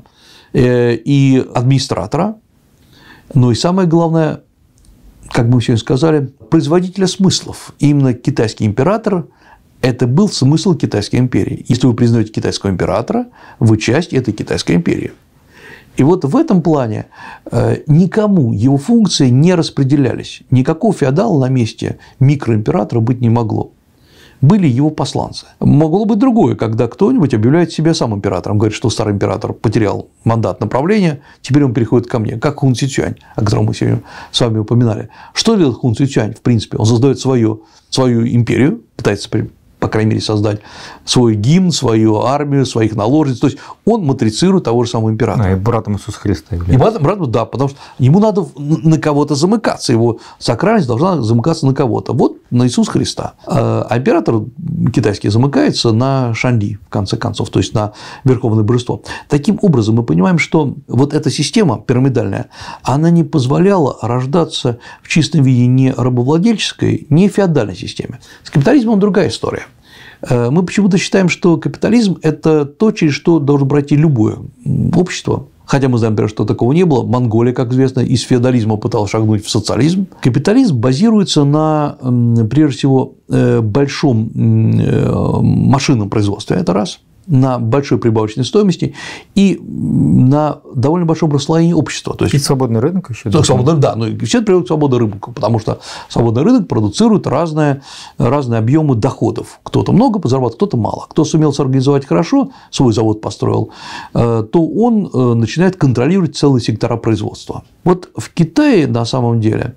и администратора. Но и самое главное, как мы сегодня сказали, производителя смыслов. И именно китайский император – это был смысл Китайской империи. Если вы признаете китайского императора, вы часть этой Китайской империи. И вот в этом плане никому его функции не распределялись. Никакого феодала на месте микроимператора быть не могло. Были его посланцы. Могло быть другое, когда кто-нибудь объявляет себя сам императором, говорит, что старый император потерял мандат направления, теперь он переходит ко мне, как Хун Цзюань, о котором мы сегодня с вами упоминали. Что делает Хун Цзюань? В принципе, он создает свою империю, пытается, по крайней мере, создать свой гимн, свою армию, своих наложниц. То есть он матрицирует того же самого императора. И братом Иисуса Христа является. И братом, да, потому что ему надо на кого-то замыкаться, его сакральность должна замыкаться на кого-то. Вот на Иисуса Христа. А император китайский замыкается на Шанди, в конце концов, то есть на верховное божество. Таким образом, мы понимаем, что вот эта система пирамидальная, она не позволяла рождаться в чистом виде ни рабовладельческой, ни феодальной системе. С капитализмом другая история. Мы почему-то считаем, что капитализм – это то, через что должно пройти любое общество. Хотя мы знаем, например, что такого не было. Монголия, как известно, из феодализма пыталась шагнуть в социализм. Капитализм базируется на, прежде всего, большом машинном производстве. Это раз. на большой прибавочной стоимости и на довольно большом расслоении общества. То есть, и свободный рынок еще. Да, но все это приводит к свободному рынку, потому что свободный рынок продуцирует разные объемы доходов. Кто-то много зарабатывает, кто-то мало. Кто сумел сорганизовать хорошо, свой завод построил, то он начинает контролировать целые сектора производства. Вот в Китае на самом деле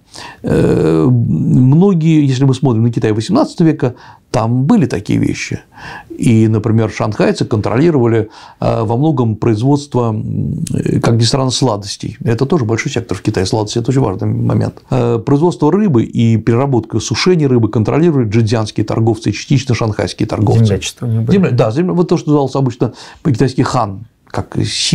многие, если мы смотрим на Китай XVIII века, там были такие вещи. И, например, шанхайцы контролировали во многом производство, как ни странно, сладостей. Это тоже большой сектор в Китае. Сладости – это очень важный момент. Производство рыбы и переработку, сушение рыбы контролировали джидзянские торговцы и частично шанхайские торговцы. Землячество. Да, вот то, что называлось обычно по-китайски хан, как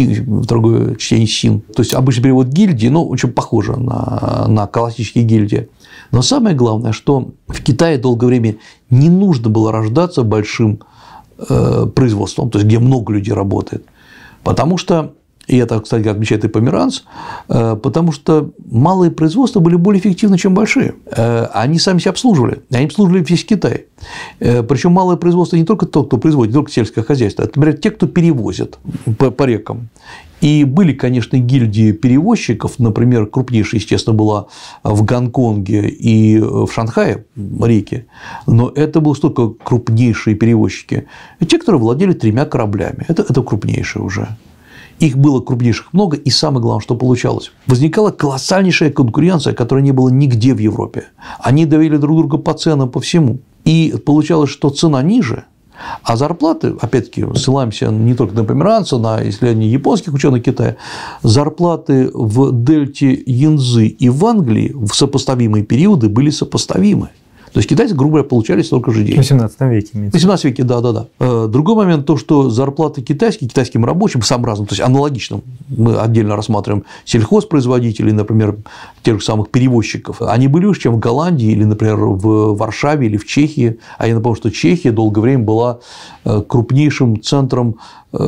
в другое чтение син. То есть обычный перевод гильдии, но очень похоже на классические гильдии. Но самое главное, что в Китае долгое время не нужно было рождаться большим производством, то есть где много людей работает, потому что, и это, кстати, отмечает и Померанц, потому что малые производства были более эффективны, чем большие. Они сами себя обслуживали, они обслуживали весь Китай. Причем малое производство не только тот, кто производит, не только сельское хозяйство, это, например, те, кто перевозит по рекам. И были, конечно, гильдии перевозчиков, например, крупнейшая, естественно, была в Гонконге и в Шанхае реки, но это были только крупнейшие перевозчики, те, которые владели 3 кораблями, это крупнейшие уже. Их было крупнейших много, и самое главное, что получалось. Возникала колоссальнейшая конкуренция, которой не было нигде в Европе. Они давили друг друга по ценам, по всему. И получалось, что цена ниже, а зарплаты, опять-таки, ссылаемся не только на Померанца, на исследования японских ученых Китая, зарплаты в дельте Янцзы и в Англии в сопоставимые периоды были сопоставимы. То есть китайцы, грубо говоря, получали столько же денег. В 18 веке. В 18 веке, да. Другой момент, то, что зарплаты китайским рабочим, самым разным, то есть аналогичным, мы отдельно рассматриваем сельхозпроизводителей, например, тех же самых перевозчиков, они были выше, чем в Голландии или, например, в Варшаве или в Чехии. А я напомню, что Чехия долгое время была крупнейшим центром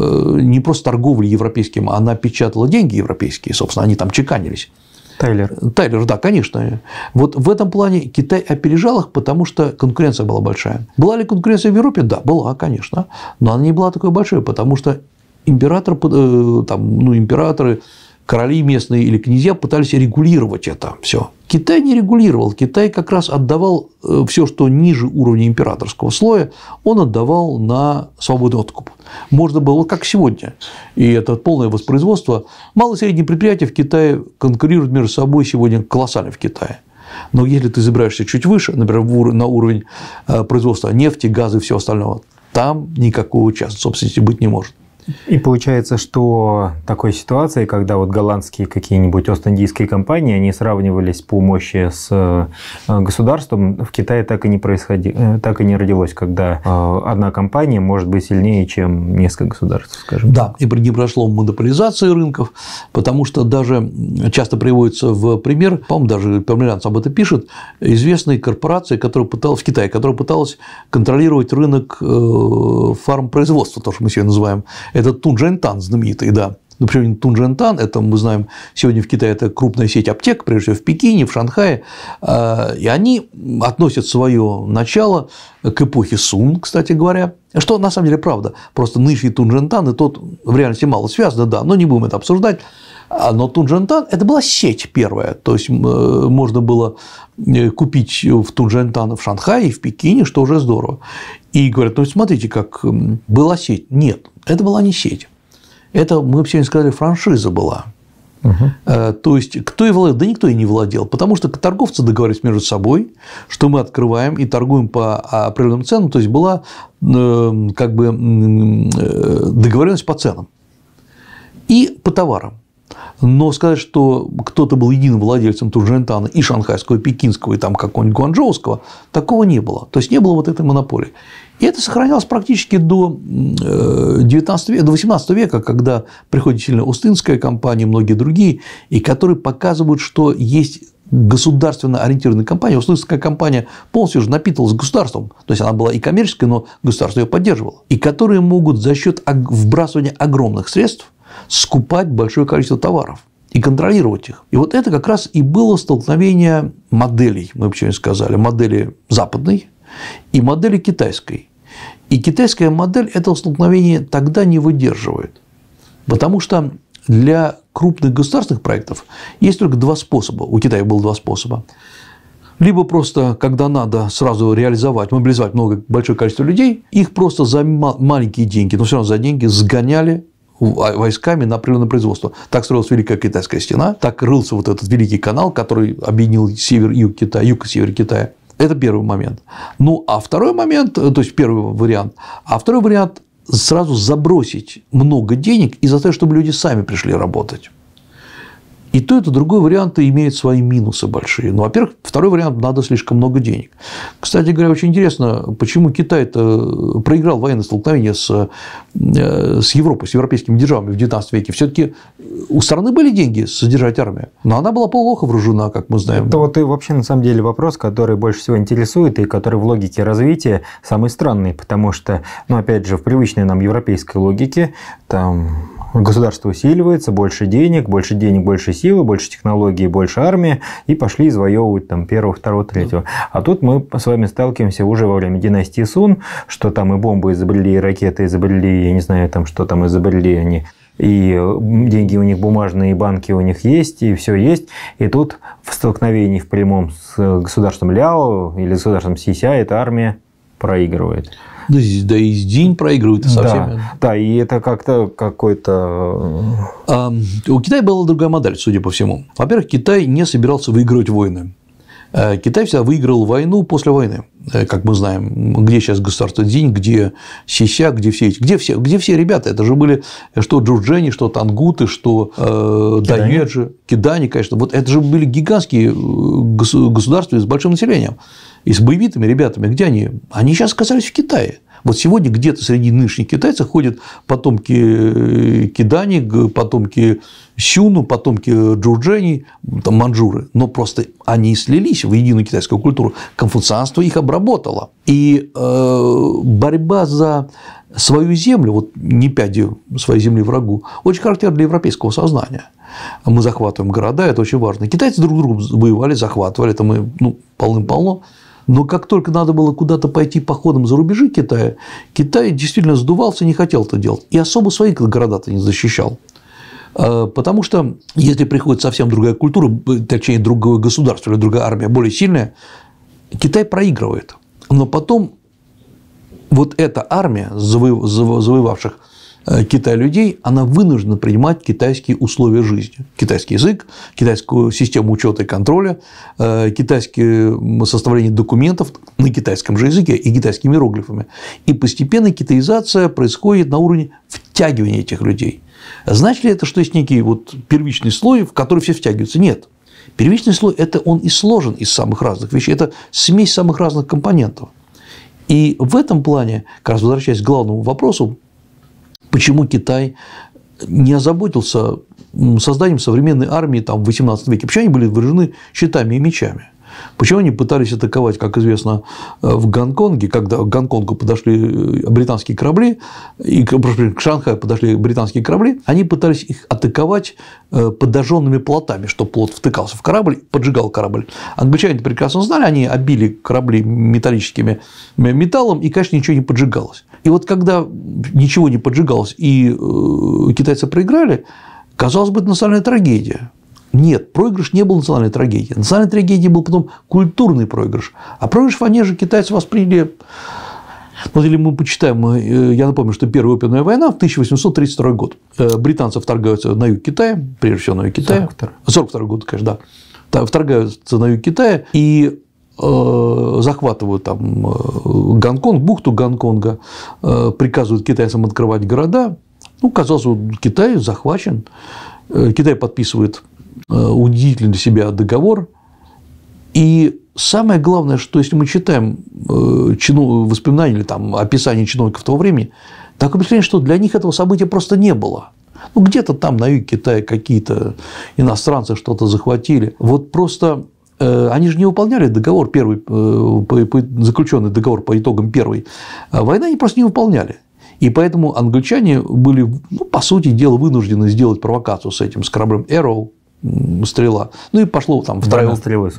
не просто торговли европейским, она печатала деньги европейские, собственно, они там чеканились. Тайлер, да, конечно. Вот в этом плане Китай опережал их, потому что конкуренция была большая. Была ли конкуренция в Европе? Да, была, конечно. Но она не была такой большой, потому что императоры, короли местные или князья пытались регулировать это все. Китай не регулировал, Китай как раз отдавал все, что ниже уровня императорского слоя, он отдавал на свободный откуп. Можно было, как сегодня, и это полное воспроизводство. Малые и средние предприятия в Китае конкурируют между собой сегодня колоссально в Китае. Но если ты забираешься чуть выше, например, на уровень производства нефти, газа и всего остального, там никакого частной собственности быть не может. И получается, что такой ситуации, когда вот голландские какие-нибудь Ост-Индийские компании, они сравнивались по мощи с государством, в Китае так и не происходило, так и не родилось, когда одна компания может быть сильнее, чем несколько государств, скажем. Да, и не прошло монополизации рынков, потому что даже часто приводится в пример, по-моему, даже Померанц об этом пишет, известной корпорации, которая пыталась в Китае, которая пыталась контролировать рынок фармпроизводства, то, что мы сегодня называем. Это Тунжэнтан знаменитый, да. Например, Тунжэнтан, это мы знаем, сегодня в Китае это крупная сеть аптек, прежде всего в Пекине, в Шанхае, и они относят свое начало к эпохе Сун, кстати говоря, что на самом деле правда. Просто нынешний Тунжэнтан и тот в реальности мало связаны, да, но не будем это обсуждать. Но Тунжэнтан – это была сеть первая, то есть можно было купить в Тунжэнтан в Шанхае и в Пекине, что уже здорово. И говорят, ну смотрите, как была сеть. Нет, это была не сеть. Это, мы сегодня сказали, франшиза была. То есть, кто и владел? Да никто и не владел, потому что торговцы договорились между собой, что мы открываем и торгуем по определенным ценам, то есть была как бы договоренность по ценам и по товарам. Но сказать, что кто-то был единым владельцем Тунжэнтана и шанхайского, и пекинского, и там какого-нибудь гуанчжоуского, такого не было. То есть не было вот этой монополии. И это сохранялось практически до 18 века, когда приходит сильно Остинская компания, многие другие, и которые показывают, что есть государственно ориентированные компании. Остинская компания полностью уже напитывалась государством, то есть она была и коммерческой, но государство ее поддерживало, и которые могут за счет вбрасывания огромных средств скупать большое количество товаров и контролировать их. И вот это как раз и было столкновение моделей, мы бы сегодня сказали, модели западной и модели китайской. И китайская модель этого столкновения тогда не выдерживает. Потому что для крупных государственных проектов есть только два способа. У Китая было два способа. Либо просто, когда надо сразу реализовать, мобилизовать большое количество людей, их просто за маленькие деньги, но все равно за деньги сгоняли войсками на определенное производство. Так строилась Великая Китайская стена, так рылся вот этот Великий канал, который объединил север и юг Китая, юг и север Китая. Это первый момент. Ну, а второй момент, то есть первый вариант, сразу забросить много денег и заставить, чтобы люди сами пришли работать. И то, это другой вариант имеет свои минусы большие. Ну, во-первых, второй вариант – надо слишком много денег. Кстати говоря, очень интересно, почему Китай-то проиграл военное столкновение с Европой, с европейскими державами в XIX веке. Все-таки у страны были деньги содержать армию, но она была плохо вооружена, как мы знаем. Это вот и вообще на самом деле вопрос, который больше всего интересует и который в логике развития самый странный, потому что, ну, опять же, в привычной нам европейской логике там государство усиливается, больше денег, больше силы, больше технологий, больше армии, и пошли извоевывать там первого, второго, третьего. А тут мы с вами сталкиваемся уже во время династии Сун, что там и бомбы изобрели, и ракеты изобрели, я не знаю, там что там изобрели они, и деньги у них бумажные, и банки у них есть, и все есть. И тут в столкновении в прямом с государством Ляо или с государством Сися эта армия проигрывает. Да и день проигрывает и совсем. Да, и это как-то какой-то… У Китая была другая модель, судя по всему. Во-первых, Китай не собирался выигрывать войны. Китай всегда выиграл войну после войны, как мы знаем, где сейчас государство Цзинь, где Сися, где все ребята, это же были что Джурджени, что Тангуты, что Дайюэджи, Кидани, конечно, вот это же были гигантские государства с большим населением и с боевитыми ребятами, где они? Они сейчас оказались в Китае. Вот сегодня где-то среди нынешних китайцев ходят потомки Кидани, потомки Сюну, потомки Джурджени, там, манчжуры, но просто они слились в единую китайскую культуру. Конфуцианство их обработало. И борьба за свою землю, вот не пяди своей земли врагу, очень характерна для европейского сознания. Мы захватываем города, это очень важно. Китайцы друг друга воевали, захватывали, это мы полным-полно. Но как только надо было куда-то пойти походом за рубежи Китая, Китай действительно сдувался и не хотел это делать. И особо свои города-то не защищал. Потому что если приходит совсем другая культура, точнее, другое государство или другая армия более сильная, Китай проигрывает. Но потом вот эта армия завоевавших Китай людей, она вынуждена принимать китайские условия жизни. Китайский язык, китайскую систему учета и контроля, китайское составление документов на китайском же языке и китайскими иероглифами. И постепенно китаизация происходит на уровне втягивания этих людей. Значит ли это, что есть некий вот первичный слой, в который все втягиваются? Нет. Первичный слой – это он и сложен из самых разных вещей, это смесь самых разных компонентов. И в этом плане, как раз возвращаясь к главному вопросу, почему Китай не озаботился созданием современной армии там, в XVIII веке? Почему они были вооружены щитами и мечами? Почему они пытались атаковать, как известно, в Гонконге, когда к Гонконгу подошли британские корабли, и к Шанхаю подошли британские корабли, они пытались их атаковать подожженными плотами, чтобы плот втыкался в корабль, поджигал корабль. Англичане это прекрасно знали, они обили корабли металлическим металлом, и, конечно, ничего не поджигалось. И вот когда ничего не поджигалось, и китайцы проиграли, казалось бы, это национальная трагедия. Нет, проигрыш не был национальной трагедией. Национальной трагедией был потом культурный проигрыш. А проигрыш в войне же китайцы восприняли. Вот если мы почитаем, я напомню, что Первая опиумная война в 1832 год. Британцы вторгаются на юг Китая, прежде всего на юг Китая. 42 год, конечно, да. Вторгаются на юг Китая и захватывают там Гонконг, бухту Гонконга, приказывают китайцам открывать города. Ну, казалось, Китай захвачен. Китай подписывает удивительный для себя договор. И самое главное, что если мы читаем воспоминания или там, описание чиновников того времени, такое впечатление, что для них этого события просто не было. Ну, где-то там на юге Китая какие-то иностранцы что-то захватили. Вот просто они же не выполняли договор первый, заключенный договор по итогам первой войны, они просто не выполняли. И поэтому англичане были, ну, по сути дела, вынуждены сделать провокацию с кораблем Arrow, стрела. Ну и пошло там вторая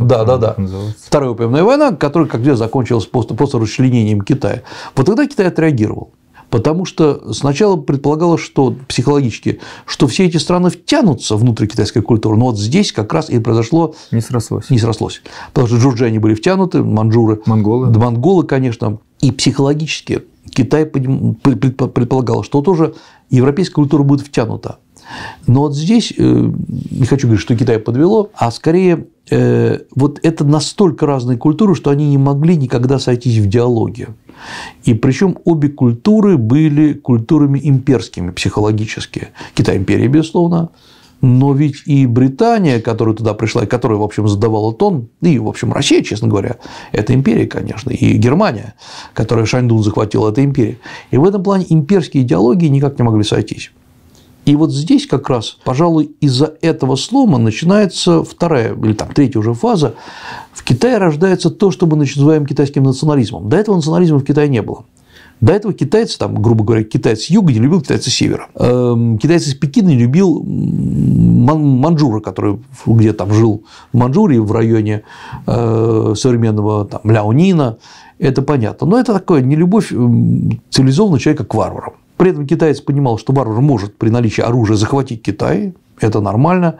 опиумная война, которая, как известно, закончилась просто расчленением Китая. Вот тогда Китай отреагировал. Потому что сначала предполагалось, что психологически, что все эти страны втянутся внутрь китайской культуры, но вот здесь как раз и произошло… Не срослось. Потому что джурджане были втянуты, монголы, конечно. И психологически Китай предполагал, что тоже европейская культура будет втянута. Но вот здесь, не хочу говорить, что Китай подвело, а скорее вот это настолько разные культуры, что они не могли никогда сойтись в диалоге. И причем обе культуры были культурами имперскими психологически. Китай империя, безусловно, но ведь и Британия, которая туда пришла, и которая, в общем, задавала тон, и, в общем, Россия, честно говоря, это империя, конечно, и Германия, которая Шаньдун захватила, это империя. И в этом плане имперские идеологии никак не могли сойтись. И вот здесь как раз, пожалуй, из-за этого слома начинается вторая или там третья уже фаза. В Китае рождается то, что мы называем китайским национализмом. До этого национализма в Китае не было. До этого китайцы, там, грубо говоря, китаец с юга не любил китайца с севера. Китаец из Пекина не любил маньчжура, который где-то там жил в Маньчжурии в районе современного там, Ляонина. Это понятно. Но это такое нелюбовь цивилизованного человека к варварам. При этом китаец понимал, что варвар может при наличии оружия захватить Китай, это нормально,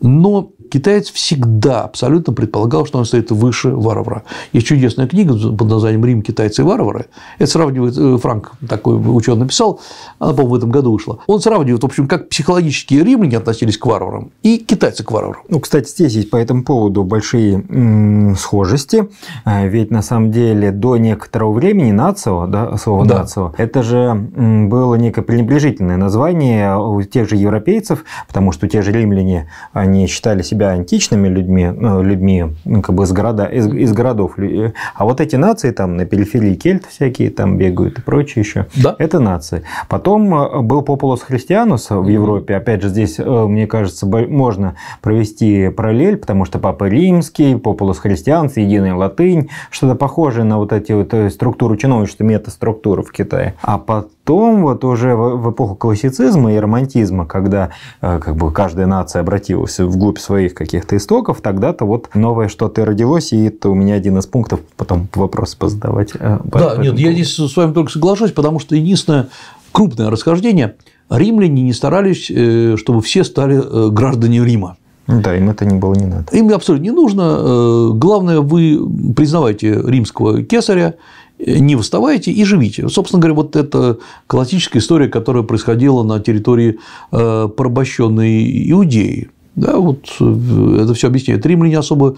но китаец всегда абсолютно предполагал, что он стоит выше варвара. Есть чудесная книга под названием «Рим, китайцы и варвары». Это сравнивает, Франк такой ученый написал, она, по-моему, в этом году вышла. Он сравнивает, в общем, как психологические римляне относились к варварам и китайцы к варварам. Ну, кстати, здесь есть по этому поводу большие схожести, ведь на самом деле до некоторого времени нацио, да, слово нацио, это же было некое пренебрежительное название у тех же европейцев, потому что те же римляне, они считали себя античными людьми как бы из городов. А вот эти нации там на периферии кельты всякие там бегают и прочее еще. Да. Это нации. Потом был популус христианус в Европе. Опять же, здесь, мне кажется, можно провести параллель, потому что Папа Римский, популус христианус, единая латынь, что-то похожее на вот эти вот структуры чиновничества, метаструктуры в Китае. А потом вот уже в эпоху классицизма и романтизма, когда как бы каждая нация обратилась вглубь своих каких-то истоков, тогда-то вот новое что-то родилось, и это у меня один из пунктов, потом вопросы позадавать. Да, нет, я здесь с вами только соглашусь, потому что единственное крупное расхождение – римляне не старались, чтобы все стали граждане Рима. Да, им это не было не надо. Им абсолютно не нужно. Главное, вы признавайте римского кесаря, не восставайте и живите. Собственно говоря, вот это классическая история, которая происходила на территории порабощенной Иудеи. Да, вот это все объясняет. Римляне особо,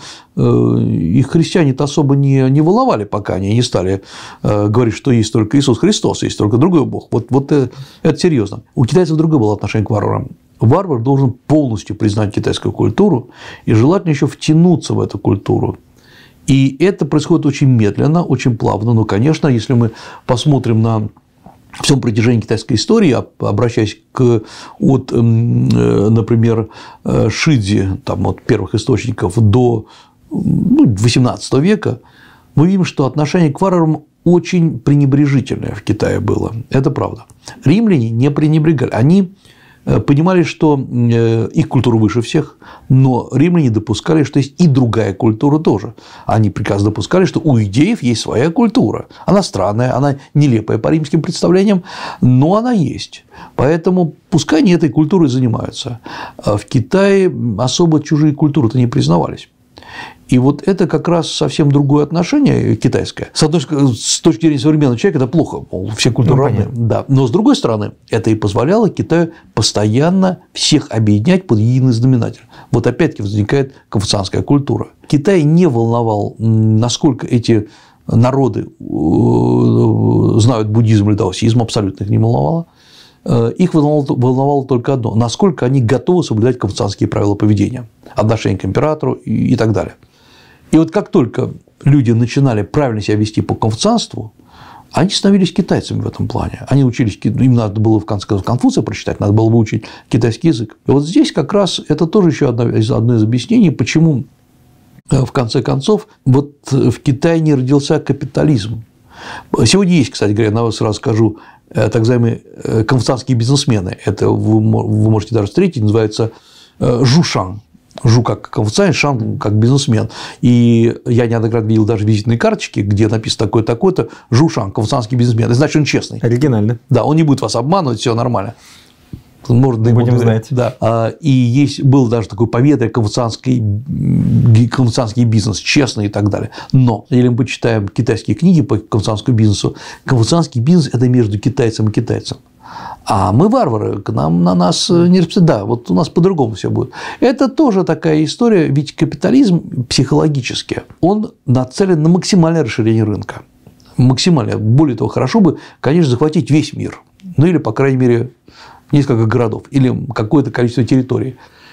их христиане-то особо не волновали, пока они не стали говорить, что есть только Иисус Христос, есть только другой Бог. Вот это серьезно. У китайцев другое было отношение к варварам. Варвар должен полностью признать китайскую культуру и желательно еще втянуться в эту культуру. И это происходит очень медленно, очень плавно. Но, конечно, если мы посмотрим на всем протяжении китайской истории, обращаясь от, например, Шидзи, там, от первых источников до XVIII века, мы видим, что отношение к варварам очень пренебрежительное в Китае было. Это правда. Римляне не пренебрегали. Они понимали, что их культура выше всех, но римляне допускали, что есть и другая культура тоже. Они прекрасно допускали, что у иудеев есть своя культура. Она странная, она нелепая по римским представлениям, но она есть. Поэтому пускай они этой культурой занимаются. В Китае особо чужие культуры-то не признавались. И вот это как раз совсем другое отношение китайское. С точки зрения современного человека, это плохо, мол, все культуры равны. Да. Но с другой стороны, это и позволяло Китаю постоянно всех объединять под единый знаменатель. Вот опять-таки возникает конфуцианская культура. Китай не волновал, насколько эти народы знают буддизм или даосизм, абсолютно их не волновало. Их волновало только одно – насколько они готовы соблюдать конфуцианские правила поведения, отношения к императору и так далее. И вот как только люди начинали правильно себя вести по конфуцианству, они становились китайцами в этом плане. Они учились, им надо было в конце концов Конфуция прочитать, надо было выучить китайский язык. И вот здесь как раз это тоже еще одно из объяснений, почему в конце концов вот в Китае не родился капитализм. Сегодня есть, кстати говоря, я сразу скажу, так называемые конфуцианские бизнесмены. Это вы можете даже встретить, называется жушан. Жу как конфуцианец, Шан как бизнесмен. И я неоднократно видел даже визитные карточки, где написано такое-то, Жу Шан, конфуцианский бизнесмен. И значит, он честный. Оригинально. Да, он не будет вас обманывать, все нормально. Может, будем знать. Да. И был даже такой поветрие конфуцианский бизнес, честный и так далее. Но, если мы почитаем китайские книги по конфуцианскому бизнесу, конфуцианский бизнес – это между китайцем и китайцем. А мы варвары, на нас не расписано. Да, вот у нас по-другому все будет. Это тоже такая история, ведь капитализм психологически, он нацелен на максимальное расширение рынка. Максимально. Более того, хорошо бы, конечно, захватить весь мир. Ну, или, по крайней мере, несколько городов или какое-то количество территорий.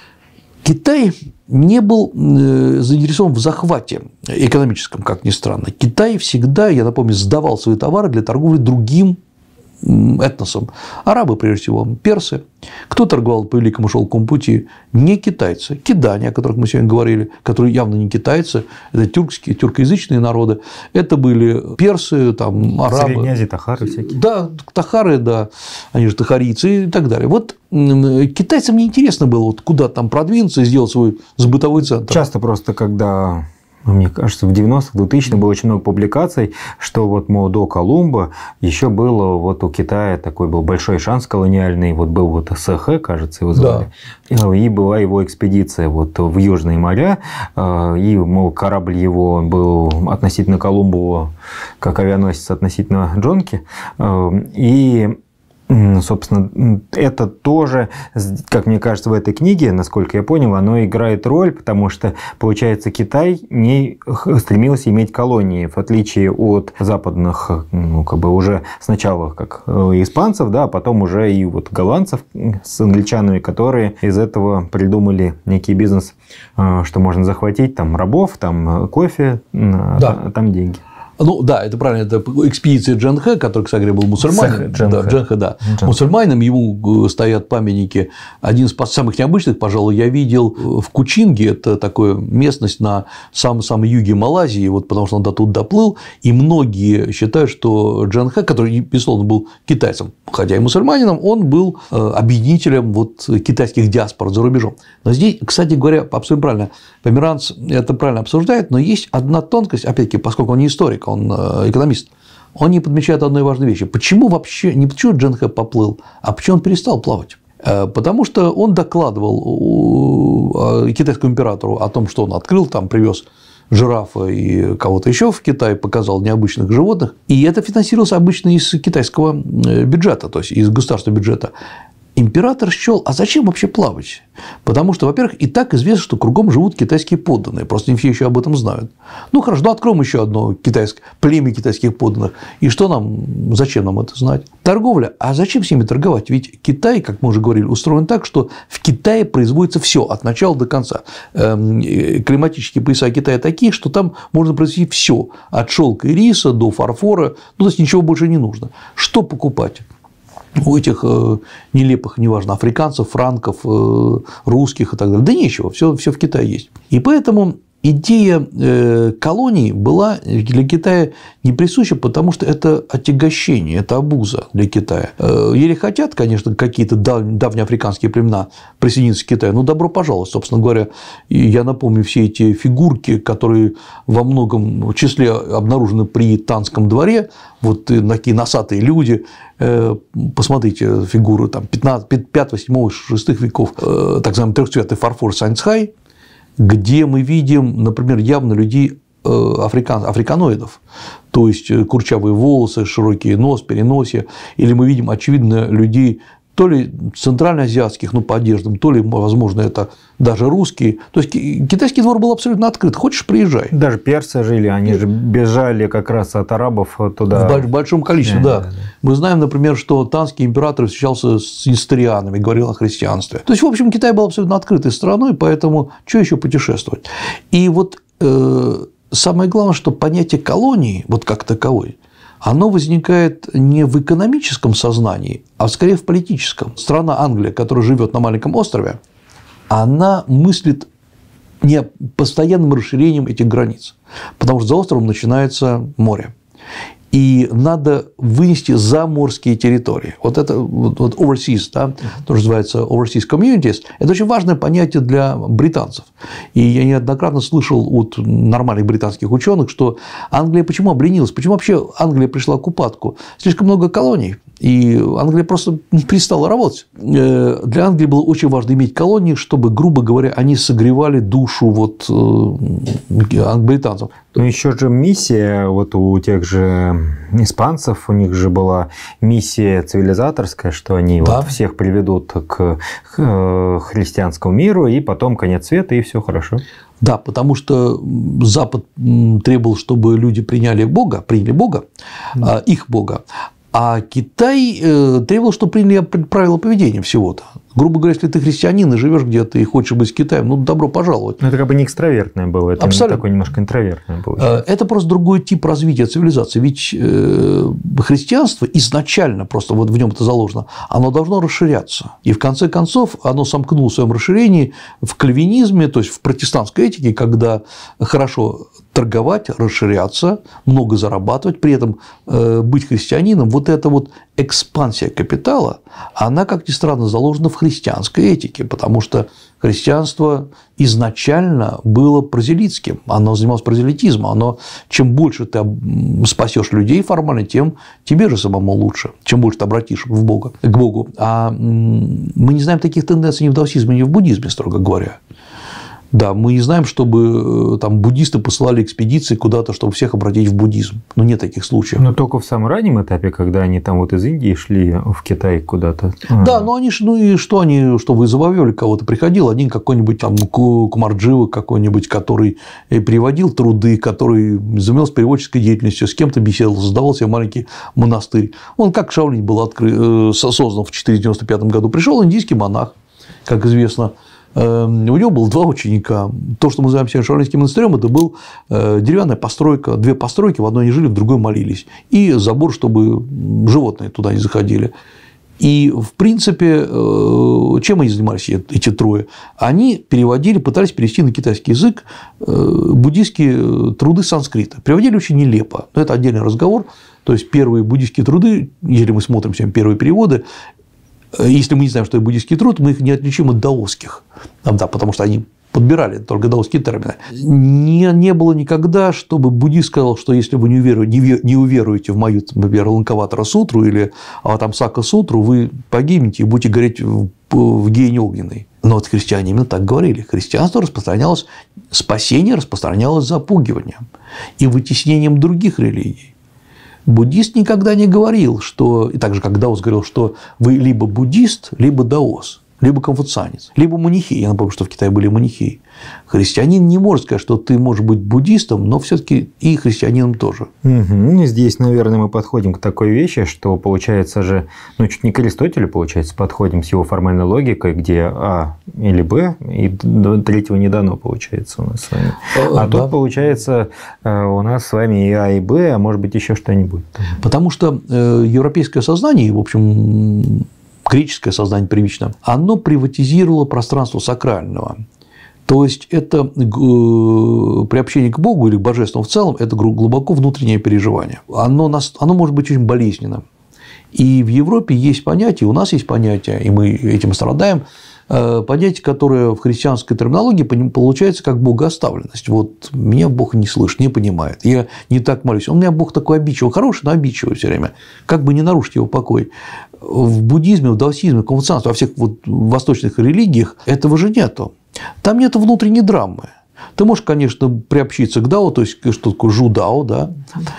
Китай не был заинтересован в захвате экономическом, как ни странно. Китай всегда, я напомню, сдавал свои товары для торговли другим этносом. Арабы, прежде всего, персы. Кто торговал по Великому шелковому пути? Не китайцы. Кидане, о которых мы сегодня говорили, которые явно не китайцы, это тюркоязычные народы. Это были персы, там, арабы. В Средней Азии тахары всякие. Да, тахары, да, они же тахарийцы и так далее. Вот китайцам не интересно было, вот куда там продвинуться и сделать свой сбытовой центр. Часто просто, когда... Мне кажется, в 90-х, 2000-х было очень много публикаций, что вот, мол, до Колумба еще было вот у Китая такой был большой шанс колониальный, вот был вот СХ, кажется, его звали, да. И была его экспедиция вот в Южные моря, и, мол, корабль его был относительно Колумбу, как авианосец относительно Джонки, и... Собственно, это тоже, как мне кажется, в этой книге, насколько я понял, оно играет роль, потому что, получается, Китай не стремился иметь колонии, в отличие от западных, ну, как бы уже сначала как испанцев, да, а потом уже и вот голландцев с англичанами, которые из этого придумали некий бизнес, что можно захватить там рабов, там кофе, да. Там деньги. Ну да, это правильно, это экспедиция Джанхэ, который, кстати говоря, был мусульманин. Джанхэ, да. Мусульманам, ему стоят памятники. Один из самых необычных, пожалуй, я видел в Кучинге, это такая местность на самом юге Малайзии, вот потому что он до тут доплыл, и многие считают, что Джанхэ, который, безусловно, был китайцем, хотя и мусульманином, он был объединителем вот китайских диаспор за рубежом. Но здесь, кстати говоря, абсолютно правильно, Померанц это правильно обсуждает, но есть одна тонкость, опять-таки, поскольку он не историк, он экономист, он не подмечает одной важной вещи. Почему вообще, не почему Джанхэ поплыл, а почему он перестал плавать? Потому что он докладывал китайскому императору о том, что он открыл, там привез жирафа и кого-то еще в Китай, показал необычных животных, и это финансировалось обычно из китайского бюджета, то есть из государственного бюджета. Император счел, а зачем вообще плавать? Потому что, во-первых, и так известно, что кругом живут китайские подданные, просто не все еще об этом знают. Ну хорошо, ну откроем еще одно племя китайских подданных. И что нам, зачем нам это знать? Торговля. А зачем с ними торговать? Ведь Китай, как мы уже говорили, устроен так, что в Китае производится все от начала до конца. Климатические пояса Китая такие, что там можно произвести все, от шелка и риса до фарфора, ну то есть ничего больше не нужно. Что покупать? У этих нелепых, неважно, африканцев, франков, русских и так далее. Да нечего, все в Китае есть. И поэтому идея колоний была для Китая не присуща, потому что это отягощение, это обуза для Китая. Или хотят, конечно, какие-то давнеафриканские племена присоединиться к Китаю, но добро пожаловать, собственно говоря. И я напомню все эти фигурки, которые во многом числе обнаружены при Танском дворе, вот такие носатые люди, посмотрите фигуры там, 5, 8, 6 веков, так называемый трехцветный фарфор Саньцхай, где мы видим, например, явно людей африканоидов, то есть курчавые волосы, широкий нос, переносие, или мы видим, очевидно, людей то ли центральноазиатских, ну, по одеждам, то ли, возможно, это даже русские. То есть китайский двор был абсолютно открыт. Хочешь, приезжай. Даже персы жили, они же бежали как раз от арабов туда. В большом количестве, да. Мы знаем, например, что танский император встречался с несторианами, говорил о христианстве. То есть, в общем, Китай был абсолютно открытой страной, поэтому что еще путешествовать? И вот самое главное, что понятие колонии, вот как таковой, оно возникает не в экономическом сознании, а скорее в политическом. Страна Англия, которая живет на маленьком острове, она мыслит не постоянным расширением этих границ, потому что за островом начинается море. и надо вынести заморские территории. Вот это вот overseas, да, то, что называется overseas communities, это очень важное понятие для британцев. И я неоднократно слышал от нормальных британских ученых, что Англия почему обленилась, почему вообще Англия пришла к упадку? Слишком много колоний, и Англия просто перестала работать. Для Англии было очень важно иметь колонии, чтобы, грубо говоря, они согревали душу вот британцев. Ну, еще же миссия вот у тех же испанцев, у них же была миссия цивилизаторская, что они вот всех приведут к христианскому миру, и потом конец света, и все хорошо. Да, потому что Запад требовал, чтобы люди приняли Бога, их Бога, а Китай требовал, чтобы приняли правила поведения всего-то. Грубо говоря, если ты христианин и живешь где-то и хочешь быть с Китаем, ну, добро пожаловать. Но это как бы не экстравертное было, это такое немножко интровертное было. Это просто другой тип развития цивилизации. Ведь христианство изначально, просто вот в нем это заложено, оно должно расширяться. И в конце концов оно сомкнуло в своем расширении в кальвинизме, то есть в протестантской этике, когда хорошо торговать, расширяться, много зарабатывать, при этом быть христианином, вот эта вот экспансия капитала, она, как ни странно, заложена в христианской этике, потому что христианство изначально было прозелитским, оно занималось прозелитизмом, оно, чем больше ты спасешь людей формально, тем тебе же самому лучше, чем больше ты обратишь к Богу. А мы не знаем таких тенденций ни в даосизме, ни в буддизме, строго говоря. Да, мы не знаем, чтобы там буддисты посылали экспедиции куда-то, чтобы всех обратить в буддизм. Но нет таких случаев. Но только в самом раннем этапе, когда они там вот из Индии шли в Китай куда-то. Да, но они, ну и что они, что вы завоевали кого-то, приходил один какой-нибудь там Кумарджива какой-нибудь, который переводил труды, который занимался переводческой деятельностью, с кем-то беседовал, создавал себе маленький монастырь. Он как Шаолинь был создан в 495 году. Пришел индийский монах, как известно. У него было 2 ученика. То, что мы называем сегодня Шаолиньским монастырем, это был деревянная постройка, 2 постройки, в одной они жили, в другой молились, и забор, чтобы животные туда не заходили. И, в принципе, чем они занимались, эти трое? Они пытались перевести на китайский язык буддийские труды санскрита. Переводили очень нелепо, но это отдельный разговор. То есть, первые буддийские труды, если мы смотрим сегодня первые переводы, если мы не знаем, что это буддийский труд, мы их не отличим от даосских, да, потому что они подбирали только даосские термины. Не было никогда, чтобы буддист сказал, что если вы не уверуете в мою, например, Ланкаватара сутру или Аватамсака сутру, вы погибнете и будете гореть в гиене огненной. Но вот христиане именно так говорили. Христианство распространялось, спасение распространялось запугиванием и вытеснением других религий. Буддист никогда не говорил, что, и так же, как даос говорил, что вы либо буддист, либо даос, либо конфуцианец, либо манихей. Я напомню, что в Китае были манихеи. Христианин не может сказать, что ты можешь быть буддистом, но все-таки и христианином тоже. Угу. Здесь, наверное, мы подходим к такой вещи, что получается же, ну, чуть не к Аристотелю, получается, подходим с его формальной логикой, где А или Б, и третьего не дано, получается, у нас с вами. А тут, получается, у нас с вами и А, и Б, а может быть, еще что-нибудь. Потому что европейское сознание, в общем, греческое сознание первично, оно приватизировало пространство сакрального. То есть, это приобщение к Богу или к Божественному в целом – это глубоко внутреннее переживание. Оно может быть очень болезненным. И в Европе есть понятие, у нас есть понятие, и мы этим страдаем, понятие, которое в христианской терминологии получается как богооставленность. Вот меня Бог не слышит, не понимает, я не так молюсь. У меня Бог такой обидчивый, хороший, но обидчивый все время, как бы не нарушить его покой. В буддизме, в даосизме, в конфуцианстве, во всех вот восточных религиях этого же нету. Там нет внутренней драмы. Ты можешь, конечно, приобщиться к дао, то есть, что такое жу-дао, да?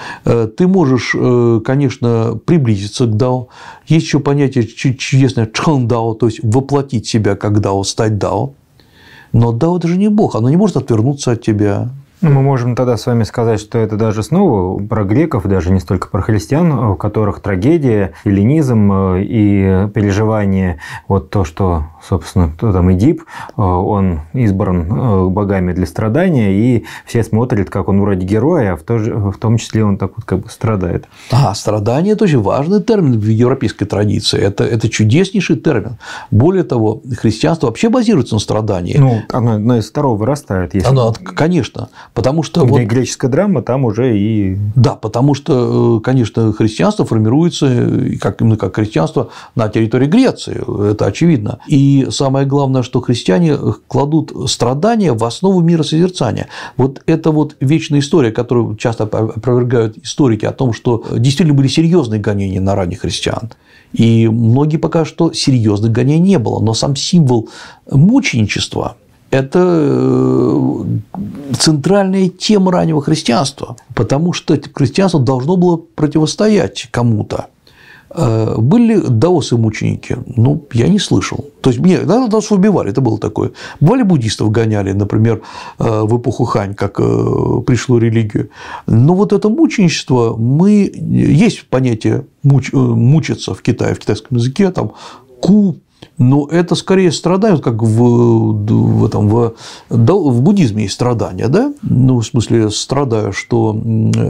Ты можешь, конечно, приблизиться к дао. Есть еще понятие чудесное чхэн-дао, то есть, воплотить себя как дао, стать дао. Но дао – это же не Бог, оно не может отвернуться от тебя. Мы можем тогда с вами сказать, что это даже снова про греков, даже не столько про христиан, в которых трагедия, эллинизм и переживание, вот то, что, собственно, кто там Эдип, он избран богами для страдания, и все смотрят, как он вроде героя, а в том числе он так вот как бы страдает. Страдание – это очень важный термин в европейской традиции, это чудеснейший термин. Более того, христианство вообще базируется на страдании. Ну, оно из второго вырастает. Если... Оно, конечно. Потому что где греческая драма, там уже и... Да, потому что, конечно, христианство формируется именно как христианство на территории Греции, это очевидно. И самое главное, что христиане кладут страдания в основу миросозерцания. Вот это вот вечная история, которую часто опровергают историки о том, что действительно были серьезные гонения на ранних христиан. И многие покажут, что серьезных гонений не было, но сам символ мученичества – это центральная тема раннего христианства, потому что христианство должно было противостоять кому-то. Были ли даосы-мученики? Ну, я не слышал. То есть, иногда даосов убивали, это было такое. Бывали буддистов гоняли, например, в эпоху Хань, как пришло религию. Но вот это мученичество, есть понятие мучиться в Китае, в китайском языке, там, ку. Но это скорее страдают, как в буддизме есть страдания, да? Ну, в смысле, страдаю, что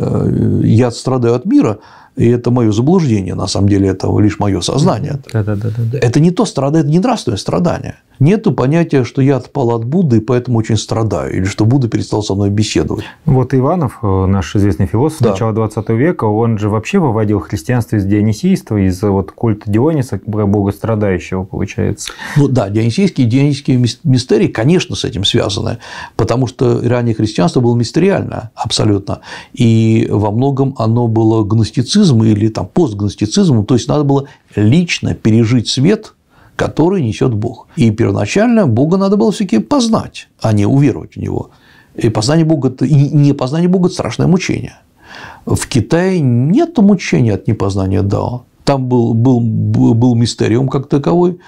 я страдаю от мира, и это мое заблуждение, на самом деле, это лишь мое сознание. Да. Это не то страдание, это не нравственное страдание. Нету понятия, что я отпал от Будды, и поэтому очень страдаю, или что Будда перестал со мной беседовать. Вот Иванов, наш известный философ начала 20 века, он же вообще выводил христианство из дионисийства, из вот культа Диониса, бога страдающего, получается. Ну да, дионисийские мистерии, конечно, с этим связаны, потому что раннее христианство было мистериально абсолютно, и во многом оно было гностицизмом или там постгностицизмом, то есть надо было лично пережить свет, который несет Бог. И первоначально Бога надо было все-таки познать, а не уверовать в Него. И познание Бога – и непознание Бога – это страшное мучение. В Китае нет мучения от непознания Дао. Там был мистериум как таковой,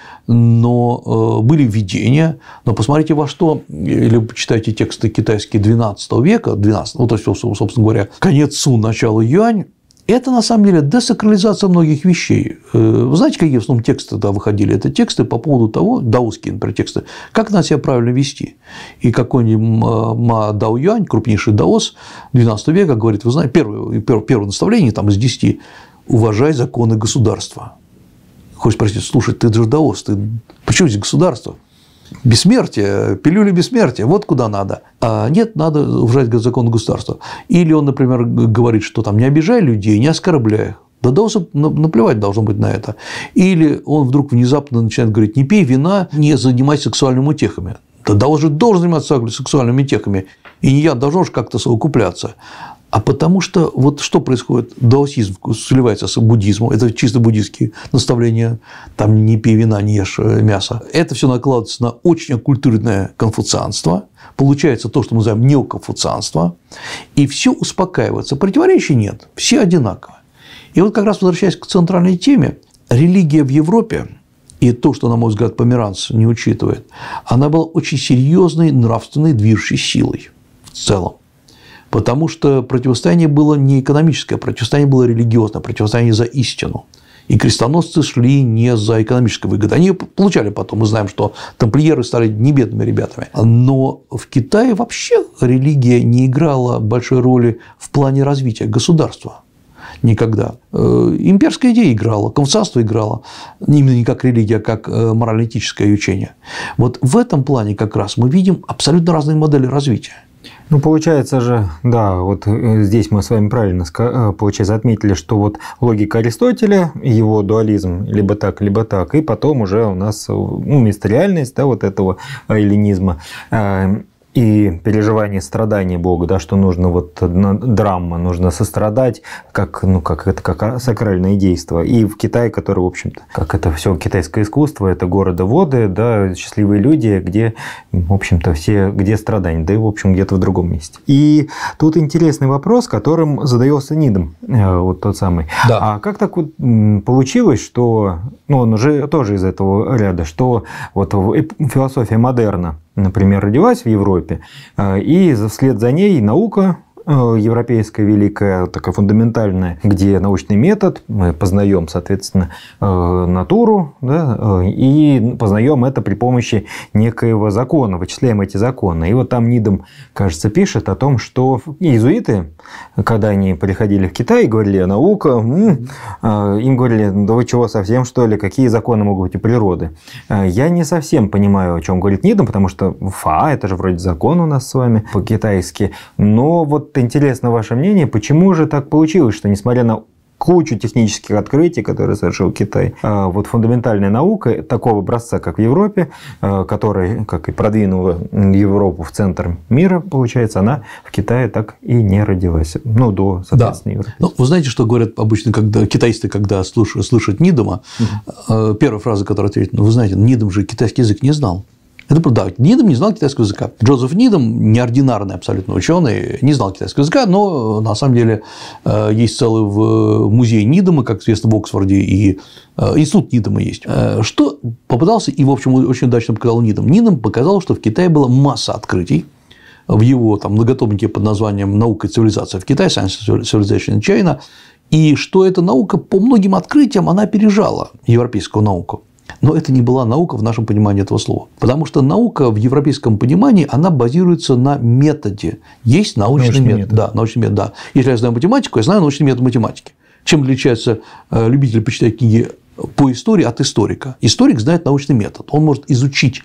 но были видения. Но посмотрите, во что, или почитайте тексты китайские XII века, то есть, собственно говоря, конец Сун, начало Юань. Это, на самом деле, десакрализация многих вещей. Вы знаете, какие в основном тексты тогда выходили? Это тексты по поводу того, даосские, например, тексты, как надо себя правильно вести. И какой-нибудь Ма Дао Юань, крупнейший даос XII века, говорит, вы знаете, первое наставление там, из 10 – уважай законы государства. Хочешь спросить, слушай, ты же даос, почему здесь государство? Бессмертие, пилюля бессмертия, вот куда надо. А нет, надо уважать закон государства. Или он, например, говорит, что там не обижай людей, не оскорбляй их. Да даосу наплевать должно быть на это. Или он вдруг внезапно начинает говорить, не пей вина, не занимайся сексуальными утехами. Да даос же должен заниматься сексуальными утехами. И не я должен же как-то совокупляться. А потому что вот что происходит? Даосизм сливается с буддизмом, это чисто буддистские наставления, там не пей вина, не ешь мясо. Это все накладывается на очень оккультурное конфуцианство, получается то, что мы называем неоконфуцианство, и все успокаивается. Противоречий нет, все одинаково. И вот как раз возвращаясь к центральной теме, религия в Европе, и то, что, на мой взгляд, Померанц не учитывает, она была очень серьезной нравственной движущей силой в целом. Потому что противостояние было не экономическое, противостояние было религиозное, противостояние за истину. И крестоносцы шли не за экономической выгодой. Они получали потом, мы знаем, что тамплиеры стали не бедными ребятами. Но в Китае вообще религия не играла большой роли в плане развития государства. Никогда. Имперская идея играла, конфуцианство играло, именно не как религия, а как морально-этическое учение. Вот в этом плане как раз мы видим абсолютно разные модели развития. Ну, получается же, да, вот здесь мы с вами правильно, получается, отметили, что вот логика Аристотеля, его дуализм либо так, и потом уже у нас мистериальность, да, вот этого эллинизма, и переживание страданий Бога, да, что нужно вот драма, нужно сострадать, как сакральное действо. И в Китае, который, в общем-то, как это все китайское искусство, это города-воды, да, счастливые люди, где, в общем-то, все, где страдания, да и, в общем, где-то в другом месте. И тут интересный вопрос, которым задается Нидом, вот тот самый. Да. А как так вот получилось, что, он уже тоже из этого ряда, что вот философия модерна, например, родилась в Европе, и вслед за ней наука европейская великая, такая фундаментальная, где научный метод, мы познаем, соответственно, натуру, да, и познаем это при помощи некоего закона, вычисляем эти законы. И вот там Нидом, кажется, пишет о том, что иезуиты, когда они приходили в Китай и говорили: наука, им говорили: да вы чего, совсем что ли, какие законы могут быть у природы? Я не совсем понимаю, о чем говорит Нидом, потому что фа, это же вроде закон у нас с вами по-китайски. Но вот интересно ваше мнение, почему же так получилось, что несмотря на кучу технических открытий, которые совершил Китай, вот фундаментальная наука такого образца, как в Европе, которая, как и продвинула Европу в центр мира, получается, она в Китае так и не родилась. Ну, до, соответственно, Европы. Ну, вы знаете, что говорят обычно, когда китаисты, когда слышат Нидома, первая фраза, которая ответит: ну, вы знаете, Нидом же китайский язык не знал. Это правда. Нидом не знал китайского языка. Джозеф Нидом, неординарный абсолютно ученый, не знал китайского языка, но на самом деле есть целый музей Нидома, как известно, в Оксфорде, и институт Нидома есть. Что попытался и, в общем, очень удачно показал Нидом. Нидом показал, что в Китае была масса открытий в его там многотомнике под названием «Наука и цивилизация в Китае», Science and Civilization in China, и что эта наука по многим открытиям она опережала европейскую науку. Но это не была наука в нашем понимании этого слова. Потому что наука в европейском понимании, она базируется на методе. Есть научный метод. Да, научный метод, да. Если я знаю математику, я знаю научный метод математики. Чем отличается любитель почитать книги по истории от историка? Историк знает научный метод. Он может изучить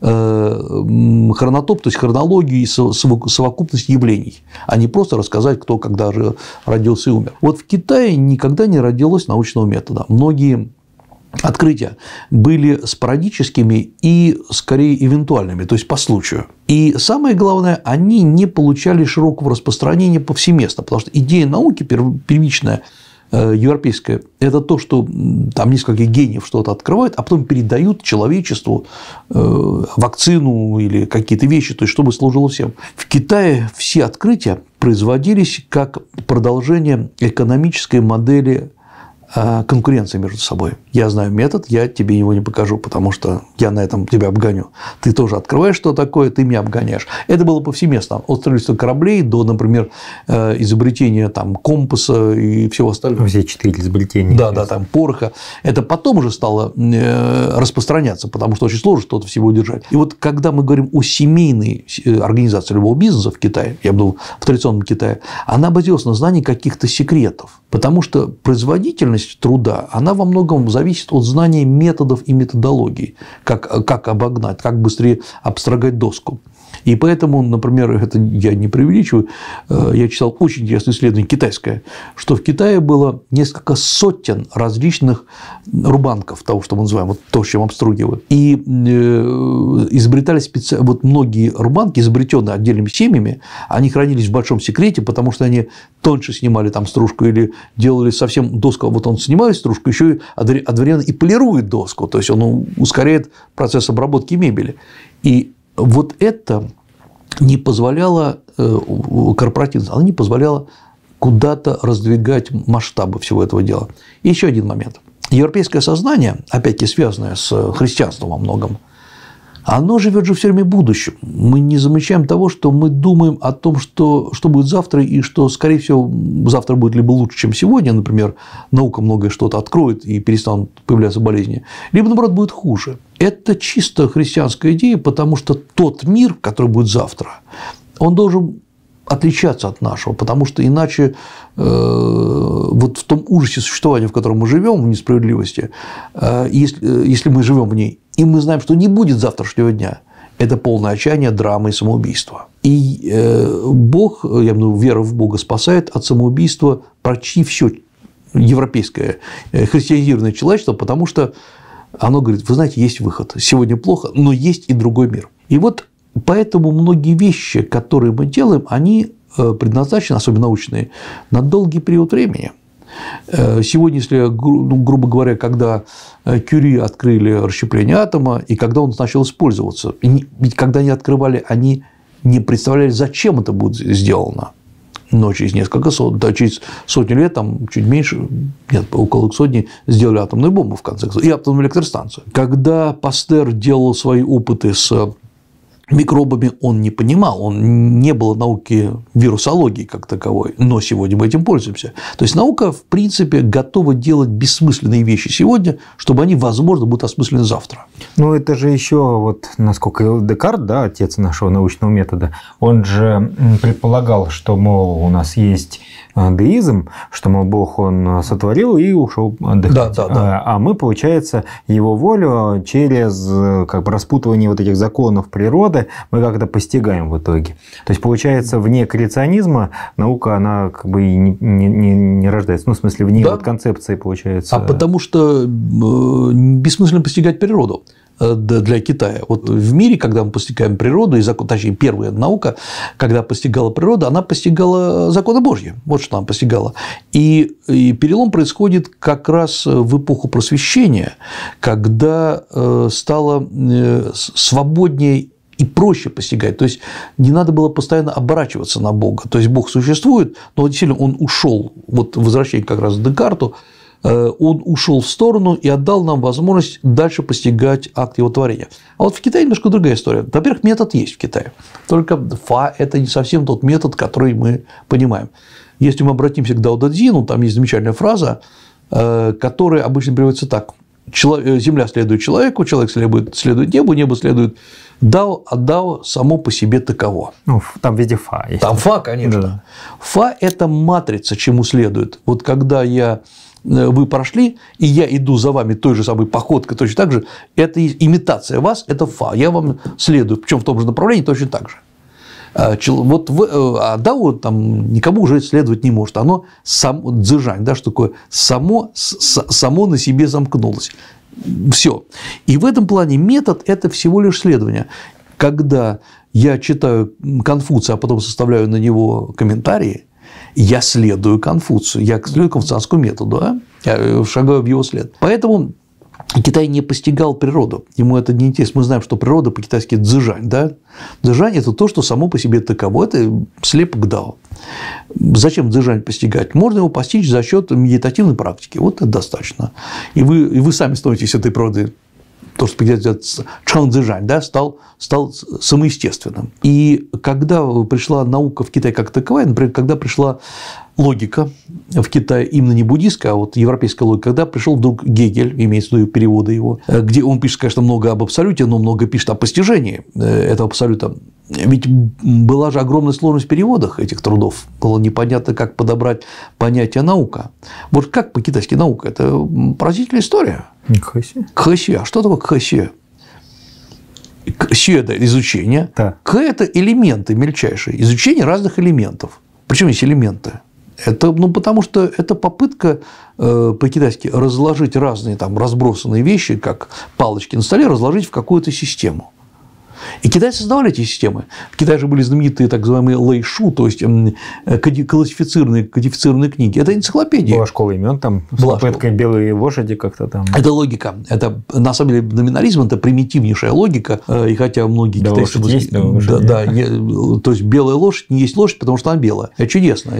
хронотоп, то есть хронологию и совокупность явлений, а не просто рассказать, кто когда же родился и умер. Вот в Китае никогда не родилось научного метода. Многие открытия были спорадическими и, скорее, эвентуальными, то есть по случаю. И самое главное, они не получали широкого распространения повсеместно, потому что идея науки первичная, европейская, это то, что там несколько гениев что-то открывают, а потом передают человечеству вакцину или какие-то вещи, то есть чтобы служило всем. В Китае все открытия производились как продолжение экономической модели конкуренции между собой. Я знаю метод, я тебе его не покажу, потому что я на этом тебя обгоню. Ты тоже открываешь, что такое, ты меня обгоняешь. Это было повсеместно. От строительства кораблей до, например, изобретения там, компаса и всего остального. Все 4 изобретения. Да, там пороха. Это потом уже стало распространяться, потому что очень сложно что-то всего удержать. И вот когда мы говорим о семейной организации любого бизнеса в Китае, я был в традиционном Китае, она базировалась на знании каких-то секретов, потому что производительность труда, она во многом зависит от знания методов и методологий, как обогнать, как быстрее абстрагать доску. И поэтому, например, это я не преувеличиваю, я читал очень интересное исследование китайское, что в Китае было несколько сотен различных рубанков, того, что мы называем, вот то, чем обстругивают. И изобретали вот многие рубанки, изобретенные отдельными семьями, они хранились в большом секрете, потому что они тоньше снимали там стружку или делали совсем доску, вот он снимает стружку, еще и одновременно и полирует доску, то есть он ускоряет процесс обработки мебели. И вот это не позволяло корпоративности, оно не позволяло куда-то раздвигать масштабы всего этого дела. И еще один момент. Европейское сознание, опять-таки связанное с христианством во многом, оно живет же все время будущим. Мы не замечаем того, что мы думаем о том, что будет завтра, и что, скорее всего, завтра будет либо лучше, чем сегодня, например, наука многое что-то откроет и перестанут появляться болезни, либо, наоборот, будет хуже. Это чисто христианская идея, потому что тот мир, который будет завтра, он должен отличаться от нашего, потому что иначе вот в том ужасе существования, в котором мы живем, в несправедливости, если мы живем в ней, и мы знаем, что не будет завтрашнего дня, это полное отчаяние, драма и самоубийство. И Бог, я имею в виду, вера в Бога спасает от самоубийства почти все европейское христианизированное человечество, потому что оно говорит: вы знаете, есть выход, сегодня плохо, но есть и другой мир. И вот поэтому многие вещи, которые мы делаем, они предназначены, особенно научные, на долгий период времени. Сегодня, если, грубо говоря, когда Кюри открыли расщепление атома, и когда он начал использоваться, ведь когда они открывали, они не представляли, зачем это будет сделано. Но через через сотни лет, там чуть меньше, нет, около сотни, сделали атомную бомбу, в конце концов, и атомную электростанцию. Когда Пастер делал свои опыты с микробами он не понимал, не было науки вирусологии как таковой, но сегодня мы этим пользуемся. То есть наука, в принципе, готова делать бессмысленные вещи сегодня, чтобы они, возможно, будут осмыслены завтра. Ну, это же еще, вот, насколько Декарт, да, отец нашего научного метода, он же предполагал, что, мол, у нас есть деизм, что, мол, Бог он сотворил и ушел отдыхать. Да. А мы, получается, его волю через как бы распутывание вот этих законов природы мы как-то постигаем в итоге. То есть, получается, вне креационизма наука, она как бы не рождается. Ну, в смысле, вне вот концепции, получается. А потому что бессмысленно постигать природу для Китая. Вот в мире, когда мы постигаем природу, и закон, точнее, первая наука, когда постигала природу, она постигала законы Божьи. Вот что она постигала. И перелом происходит как раз в эпоху Просвещения, когда стало свободнее и проще постигать. То есть не надо было постоянно оборачиваться на Бога. То есть Бог существует, но действительно он ушел. Вот возвращение как раз к Декарту, он ушел в сторону и отдал нам возможность дальше постигать акт его творения. А вот в Китае немножко другая история. Во-первых, метод есть в Китае, только фа – это не совсем тот метод, который мы понимаем. Если мы обратимся к Дао Дэ Цзину, там есть замечательная фраза, которая обычно переводится так: Земля следует человеку, человек следует небу, небо следует Дао, а Дао само по себе таково. Ну, там везде фа есть. Там фа, конечно. Да. Фа – это матрица, чему следует. Вот когда вы прошли, и я иду за вами той же самой походкой, точно так же, это имитация вас, это фа, я вам следую, причем в том же направлении точно так же. А дао там никому уже следовать не может, оно дзижань, да, что такое, само на себе замкнулось. Все. И в этом плане метод – это всего лишь следование. Когда я читаю Конфуция, а потом составляю на него комментарии, я следую Конфуцию, я следую конфуцианскому методу, я шагаю в его след. Поэтому Китай не постигал природу, ему это не интересно. Мы знаем, что природа по-китайски дзижань, да? Дзижань – это то, что само по себе таково, это слепок дао. Зачем дзижань постигать? Можно его постичь за счет медитативной практики, вот это достаточно. И вы сами становитесь этой природой. То, что чан-дзижань, да, стал самоестественным. И когда пришла наука в Китай как таковая, например, когда пришла логика в Китае, именно не буддийская, а вот европейская логика, когда пришел вдруг Гегель, имеется в виду переводы его, где он пишет, конечно, много об абсолюте, но много пишет о постижении этого абсолюта. Ведь была же огромная сложность в переводах этих трудов. Было непонятно, как подобрать понятие наука. Вот как по-китайски наука? Это поразительная история. Кхэсю. Кхэсю. А что такое кхэсю? Кхэсю – это изучение. Да. К – это элементы мельчайшие. Изучение разных элементов. Причем есть элементы. Это, потому что это попытка по-китайски разложить разные там разбросанные вещи, как палочки на столе, разложить в какую-то систему. И китайцы создавали эти системы. В Китае же были знаменитые так называемые лэйшу, то есть кодифицированные книги. Это энциклопедии. Была школа имен, там с попыткой белые лошади как-то там. Это логика. Это на самом деле номинализм – это примитивнейшая логика. И хотя многие китайцы есть, то есть белая лошадь не есть лошадь, потому что она белая. Это чудесно.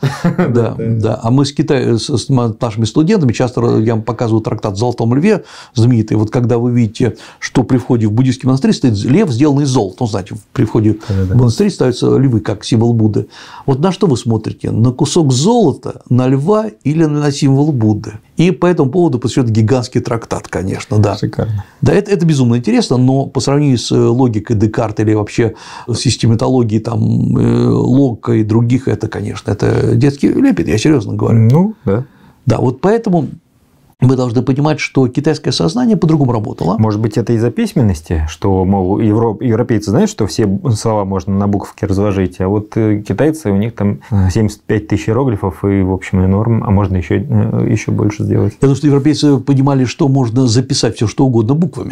Да. А мы с нашими студентами часто я вам показываю трактат «В золотом льве» знаменитый. Вот когда вы видите, что при входе в буддийский монастырь стоит лев, сделанный из золота. Ну, знаете, при входе в монастырь ставятся львы, как символ Будды. Вот на что вы смотрите? На кусок золота, на льва или на символ Будды? И по этому поводу посвящен гигантский трактат, конечно, да. Шикарно. Да, это безумно интересно, но по сравнению с логикой Декарта или вообще систематологией там, Лока и других, это, конечно, это детский лепет, я серьезно говорю. Ну, да. Да, вот поэтому мы должны понимать, что китайское сознание по-другому работало. Может быть, это из-за письменности, что, мол, европейцы знают, что все слова можно на буковке разложить, а вот китайцы, у них там 75 тысяч иероглифов, и, в общем, и норм, а можно еще больше сделать. Потому что европейцы понимали, что можно записать все что угодно буквами.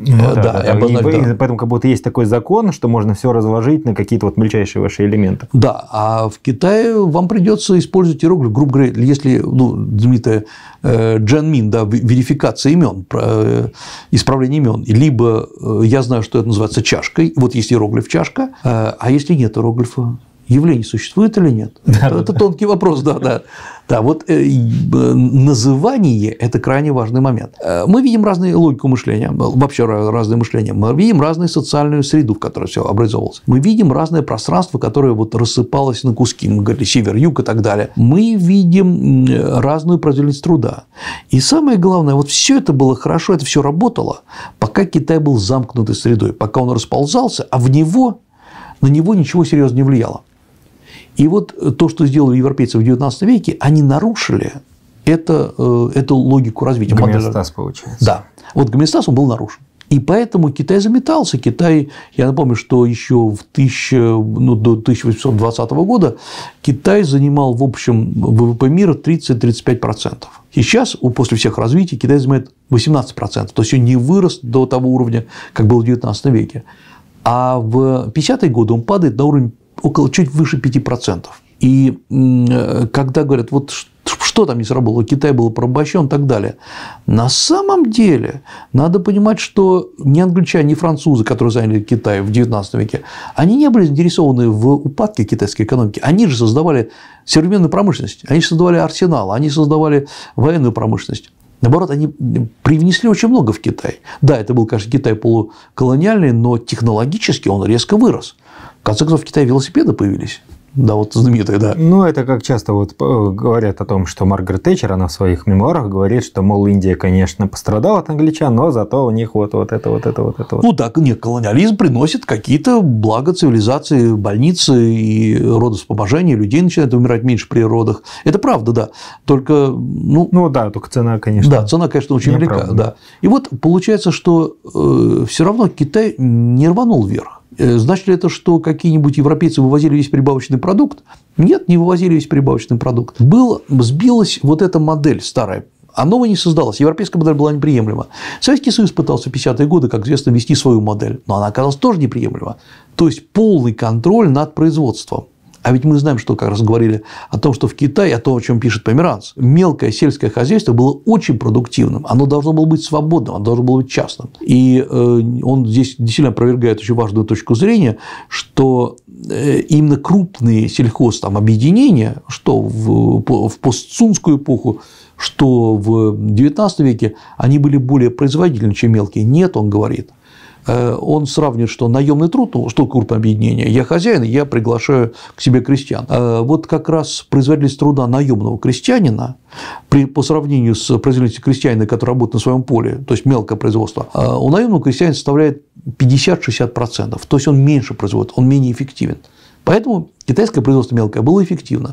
И поэтому как будто есть такой закон, что можно все разложить на какие-то вот мельчайшие ваши элементы. Да, а в Китае вам придется использовать иероглиф, грубо говоря, если знаменитая Джанмин, да, верификация имен, исправление имен. Либо я знаю, что это называется чашкой, вот есть иероглиф чашка, а если нет иероглифа, явление существует или нет? Это тонкий вопрос, да. Да, вот называние – это крайне важный момент. Мы видим разную логику мышления, вообще разное мышление. Мы видим разную социальную среду, в которой все образовалось. Мы видим разное пространство, которое вот рассыпалось на куски. Мы говорили север-юг и так далее. Мы видим разную производительность труда. И самое главное, вот все это было хорошо, это все работало, пока Китай был замкнутой средой, пока он расползался, а на него ничего серьезно не влияло. И вот то, что сделали европейцы в XIX веке, они нарушили эту логику развития. Гомеостаз, получается. Да. Вот гомеостаз, он был нарушен. И поэтому Китай заметался. Китай, я напомню, что еще до 1820 года Китай занимал в общем ВВП мира 30-35%. Сейчас, после всех развитий, Китай занимает 18%. То есть он не вырос до того уровня, как был в XIX веке. А в 50-е годы он падает на уровень чуть выше 5%. И когда говорят, вот что там не сработало, Китай был порабощен и так далее. На самом деле надо понимать, что ни англичане, ни французы, которые заняли Китай в XIX веке, они не были заинтересованы в упадке китайской экономики. Они же создавали современную промышленность, они создавали арсенал, они создавали военную промышленность. Наоборот, они привнесли очень много в Китай. Да, это был, конечно, Китай полуколониальный, но технологически он резко вырос. В конце концов, в Китае велосипеды появились. Да, вот знаменитые, да. Ну, это как часто вот говорят о том, что Маргарет Тэтчер, она в своих мемуарах говорит, что, мол, Индия, конечно, пострадала от англичан, но зато у них вот это. Ну, да, нет, колониализм приносит какие-то блага цивилизации, больницы и родовспоможение, людей начинает умирать меньше при родах. Это правда, да. Только, только цена, конечно. Да, цена, конечно, очень велика, да. И вот получается, что все равно Китай не рванул вверх. Значит ли это, что какие-нибудь европейцы вывозили весь прибавочный продукт? Нет, не вывозили весь прибавочный продукт. Сбилась вот эта модель старая, а новая не создалась. Европейская модель была неприемлема. Советский Союз пытался в 50-е годы, как известно, ввести свою модель, но она оказалась тоже неприемлема. То есть полный контроль над производством. А ведь мы знаем, что как раз говорили о том, что в Китае, о том, о чем пишет Померанц, мелкое сельское хозяйство было очень продуктивным, оно должно было быть свободным, оно должно было быть частным. И он здесь действительно опровергает очень важную точку зрения, что именно крупные сельхозобъединения, что в постцунскую эпоху, что в XIX веке, они были более производительны, чем мелкие. Нет, он говорит. Он сравнивает, что наемный труд, что крупное объединение, я хозяин, я приглашаю к себе крестьян. Вот как раз производительность труда наемного крестьянина по сравнению с производительностью крестьянина, который работает на своем поле, то есть мелкое производство, у наемного крестьянина составляет 50-60%. То есть он меньше производит, он менее эффективен. Поэтому китайское производство мелкое было эффективно.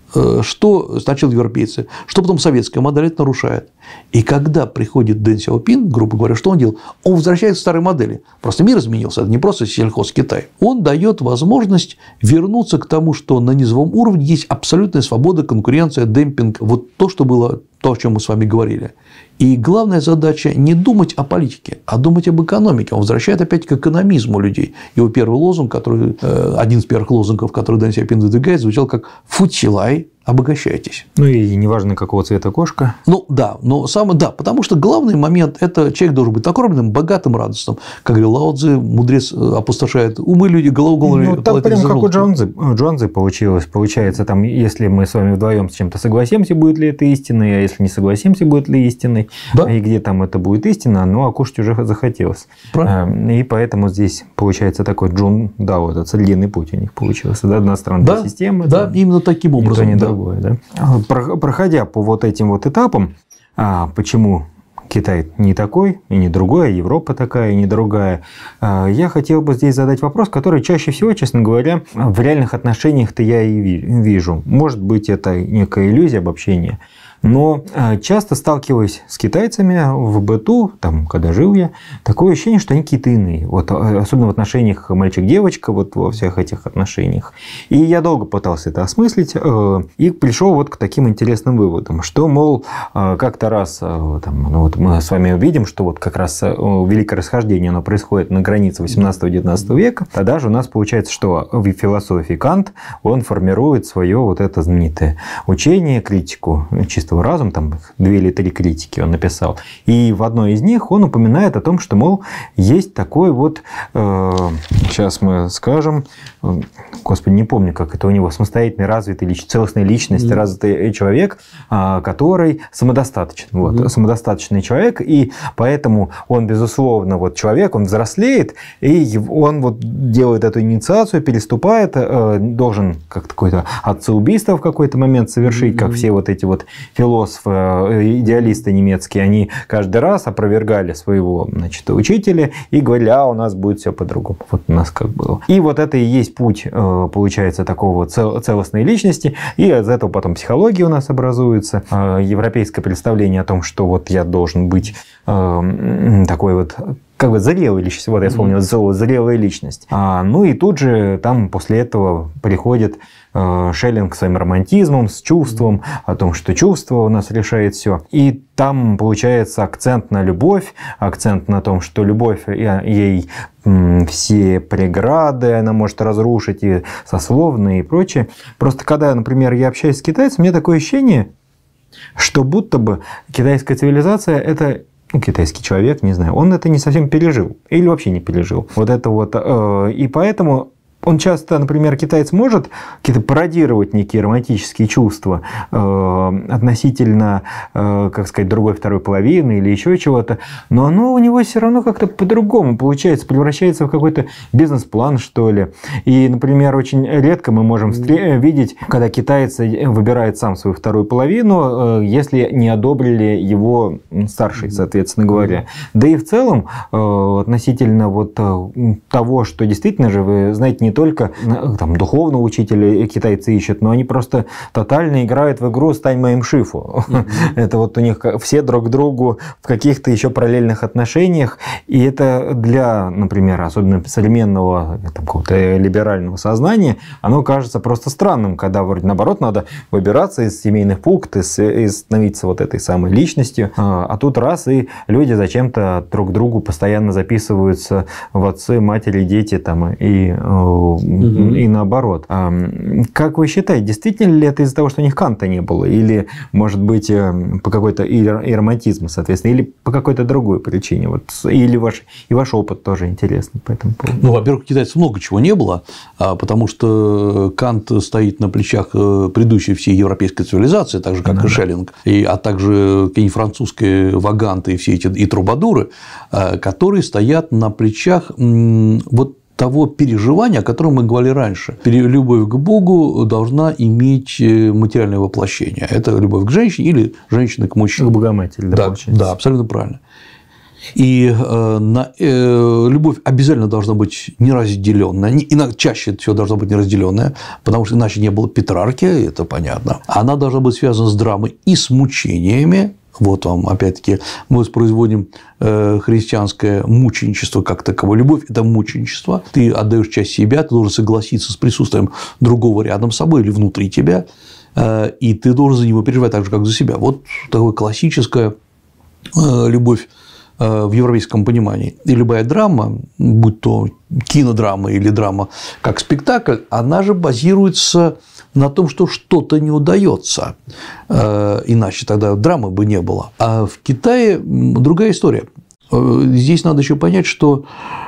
Что сначала европейцы, что потом советская модель это нарушает. И когда приходит Дэн Сяопин, грубо говоря, что он делает? Он возвращается к старой модели. Просто мир изменился, это не просто сельхоз Китай. Он дает возможность вернуться к тому, что на низовом уровне есть абсолютная свобода, конкуренция, демпинг. Вот то, что было, то, о чем мы с вами говорили. И главная задача не думать о политике, а думать об экономике. Он возвращает опять к экономизму людей. Его первый лозунг, один из первых лозунгов, который Дэн Сяопин выдвигает, звучал как «Фучилай, обогащайтесь». Ну и неважно, какого цвета кошка. Ну да, потому что главный момент – это человек должен быть накормленным, богатым, радостным. Как говорил Лао Цзы, мудрец опустошает умы люди, голову. Ну, так прям как у Джуанцзы получилось. Получается, там, если мы с вами вдвоем с чем-то согласимся, будет ли это истиной, а если не согласимся, будет ли истиной, да? И где там это будет истина, а кушать уже захотелось. Правильно. И поэтому здесь получается такой этот длинный путь у них получился, да, одностранная система. Да, именно таким образом. Не другое, да. Проходя по вот этим вот этапам, почему Китай не такой и не другой, а Европа такая и не другая, я хотел бы здесь задать вопрос, который чаще всего, честно говоря, в реальных отношениях-то я и вижу. Может быть, это некая иллюзия обобщения, но часто сталкиваясь с китайцами в быту, там, когда жил я, такое ощущение, что они какие-то иные. Вот, особенно в отношениях мальчик-девочка, вот во всех этих отношениях. И я долго пытался это осмыслить и пришел вот к таким интересным выводам, что, мол, как-то раз вот мы с вами увидим, что вот как раз великое расхождение оно происходит на границе 18-19 века, тогда же у нас получается, что в философии Кант он формирует свое вот это знаменитое учение, критику чисто «Человечество. Разум», там 2 или 3 критики он написал. И в одной из них он упоминает о том, что, мол, есть такой вот, сейчас мы скажем, господи, не помню, как это у него, самостоятельный, развитый, целостная личность, развитый человек, который самодостаточен. Вот, самодостаточный человек, и поэтому он, безусловно, вот человек, он взрослеет, и он вот делает эту инициацию, переступает, должен как-то какое-то отцеубийство в какой-то момент совершить, как все вот эти вот философы, идеалисты немецкие, они каждый раз опровергали своего, значит, учителя и говорили, у нас будет все по-другому. Вот у нас как было. И вот это и есть путь, получается, такого целостной личности, и из этого потом психология у нас образуется, европейское представление о том, что вот я должен быть такой вот как бы зрелой личность, вот я вспомнил слово «зрелая личность». Ну и тут же там после этого приходит Шеллинг своим романтизмом, с чувством, о том, что чувство у нас решает все. И там получается акцент на любовь, акцент на том, что любовь, ей все преграды она может разрушить, и сословные, и прочее. Просто когда, например, я общаюсь с китайцем, у меня такое ощущение, что будто бы китайская цивилизация – это китайский человек, не знаю, он это не совсем пережил или вообще не пережил. Вот это вот. И поэтому он часто, например, китаец может какие-то пародировать некие романтические чувства относительно, как сказать, другой, второй половины или еще чего-то, но оно у него все равно как-то по-другому получается, превращается в какой-то бизнес-план, что ли. И, например, очень редко мы можем видеть, когда китаец выбирает сам свою вторую половину, если не одобрили его старший, соответственно говоря. Да и в целом, относительно вот того, что действительно же, вы знаете, не только там духовного учителя китайцы ищут, но они просто тотально играют в игру «Стань моим шифу». Это вот у них все друг к другу в каких-то еще параллельных отношениях, и это для, например, особенно современного какого-то либерального сознания, оно кажется просто странным, когда вроде наоборот надо выбираться из семейных пугт и становиться вот этой самой личностью, а тут раз и люди зачем-то друг к другу постоянно записываются в отцы, матери, дети там и наоборот. Как вы считаете, действительно ли это из-за того, что у них Канта не было? Или, может быть, по какой-то и романтизму, соответственно, или по какой-то другой причине? Вот, или ваш опыт тоже интересный по этому поводу? Ну, во-первых, у китайцев много чего не было, потому что Кант стоит на плечах предыдущей всей европейской цивилизации, так же, как и Шеллинг, а также какие-нибудь французские ваганты и все эти и трубадуры, которые стоят на плечах вот того переживания, о котором мы говорили раньше. Любовь к Богу должна иметь материальное воплощение. Это любовь к женщине или женщина к мужчине. К Богоматери, да, абсолютно правильно. И любовь обязательно должна быть неразделенная, чаще всего должна быть неразделенная, потому что иначе не было Петрарки, это понятно. Она должна быть связана с драмой и с мучениями. Вот вам, опять-таки, мы воспроизводим христианское мученичество как таковое. Любовь – это мученичество. Ты отдаешь часть себя, ты должен согласиться с присутствием другого рядом с собой или внутри тебя, и ты должен за него переживать так же, как за себя. Вот такая классическая любовь в европейском понимании. И любая драма, будь то кинодрама или драма как спектакль, она же базируется на том, что что-то не удается, иначе тогда драмы бы не было. А в Китае другая история. Здесь надо еще понять, что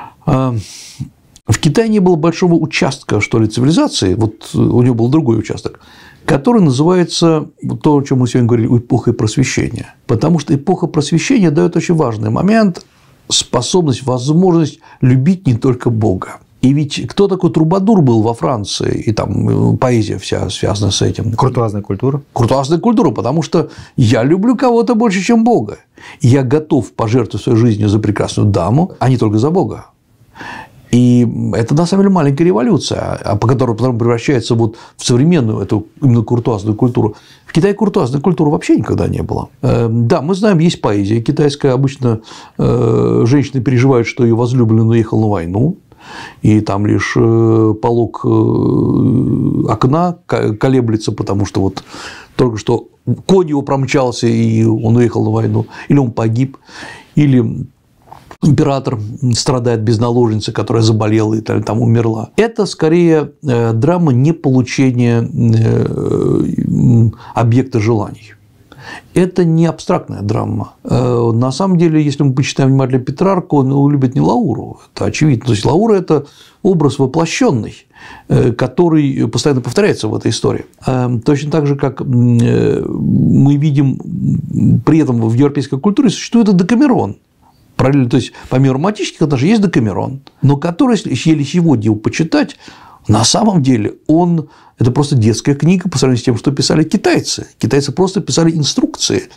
в Китае не было большого участка, что ли, цивилизации, вот у него был другой участок, который называется то, о чем мы сегодня говорили, эпохой просвещения. Потому что эпоха просвещения дает очень важный момент – способность, возможность любить не только Бога. И ведь кто такой трубадур был во Франции, и там поэзия вся связана с этим. Куртуазная культура. Куртуазная культура, потому что я люблю кого-то больше, чем Бога. Я готов пожертвовать своей жизнью за прекрасную даму, а не только за Бога. И это, на самом деле, маленькая революция, по которой потом превращается вот в современную эту именно куртуазную культуру. В Китае куртуазной культуры вообще никогда не было. Да, мы знаем, есть поэзия китайская. Обычно женщины переживают, что ее возлюбленный уехал на войну, и там лишь полог окна колеблется, потому что вот только что конь его промчался, и он уехал на войну, или он погиб, или император страдает без наложницы, которая заболела и там умерла. Это скорее драма не получения объекта желаний. Это не абстрактная драма. На самом деле, если мы почитаем внимательно Петрарку, он любит не Лауру, это очевидно. То есть Лаура – это образ воплощенный, который постоянно повторяется в этой истории. Точно так же, как мы видим, при этом в европейской культуре существует и Декамерон. Параллельно, то есть помимо романтических даже есть Декамерон, но который, если сегодня его почитать, на самом деле это просто детская книга по сравнению с тем, что писали китайцы. Китайцы просто писали инструкции.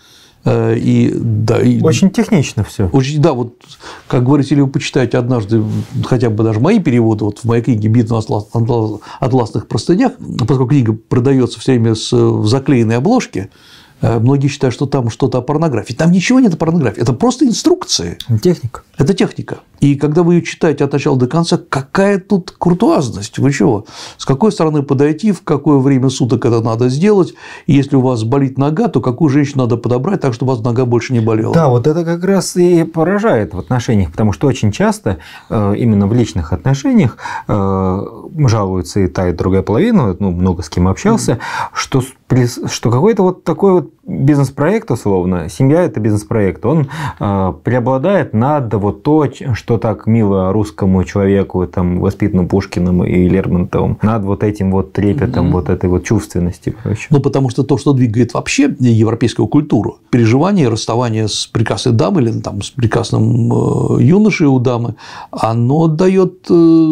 Очень технично все. Да, вот как говорите, если вы почитаете однажды хотя бы даже мои переводы, вот в моей книге «Битва на атласных простынях», поскольку книга продается все время в заклеенной обложке, многие считают, что там что-то о порнографии. Там ничего нет о порнографии, это просто инструкции. Техника. Это техника. И когда вы ее читаете от начала до конца, какая тут куртуазность? Вы чего? С какой стороны подойти, в какое время суток это надо сделать? И если у вас болит нога, то какую женщину надо подобрать так, чтобы у вас нога больше не болела? Да, вот это как раз и поражает в отношениях, потому что очень часто именно в личных отношениях жалуются и та, и другая половина, много с кем общался, что какой-то вот такой вот бизнес-проект, условно, семья – это бизнес-проект, он преобладает над вот то, что так мило русскому человеку, там, воспитанному Пушкиным и Лермонтовым, над вот этим вот трепетом, вот этой вот чувственности. Потому что то, что двигает вообще европейскую культуру, переживание, расставание с прекрасной дамой или там, с прекрасным юношей у дамы, оно дает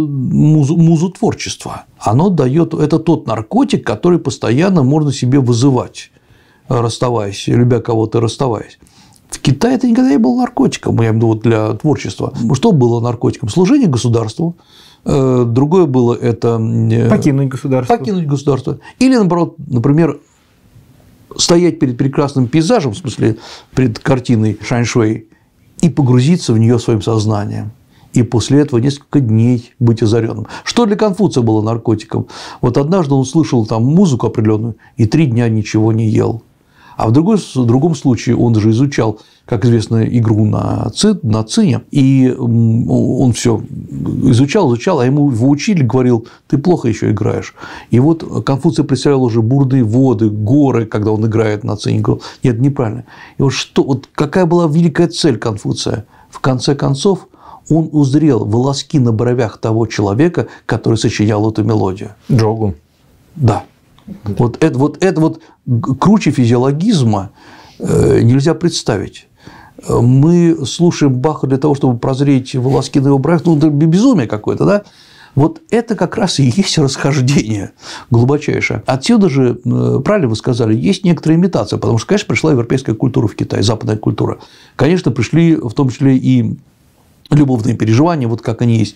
музу творчества. Оно дает, это тот наркотик, который постоянно можно себе вызывать, расставаясь, любя кого-то, расставаясь. В Китае это никогда не было наркотиком, я имею в виду для творчества. Что было наркотиком? Служение государству. Другое было это… Покинуть государство. Или, наоборот, например, стоять перед прекрасным пейзажем, в смысле, перед картиной Шаньшуэй, и погрузиться в нее своим сознанием. И после этого несколько дней быть озаренным. Что для Конфуция было наркотиком? Вот однажды он слышал там музыку определенную и 3 дня ничего не ел. А в другом случае он же изучал, как известно, игру на цине, и он все изучал, а его учитель говорил: ты плохо еще играешь. И вот Конфуций представлял уже бурные воды, горы, когда он играет на цине, говорил: нет, неправильно. И вот какая была великая цель Конфуция? В конце концов, он узрел волоски на бровях того человека, который сочинял эту мелодию. Джогу. Да. Вот это круче физиологизма нельзя представить. Мы слушаем Баха для того, чтобы прозреть волоски на его бровях, это безумие какое-то, да? Вот это как раз и есть расхождение глубочайшее. Отсюда же, правильно вы сказали, есть некоторая имитация, потому что, конечно, пришла европейская культура в Китай, западная культура. Конечно, пришли в том числе и любовные переживания, вот как они есть,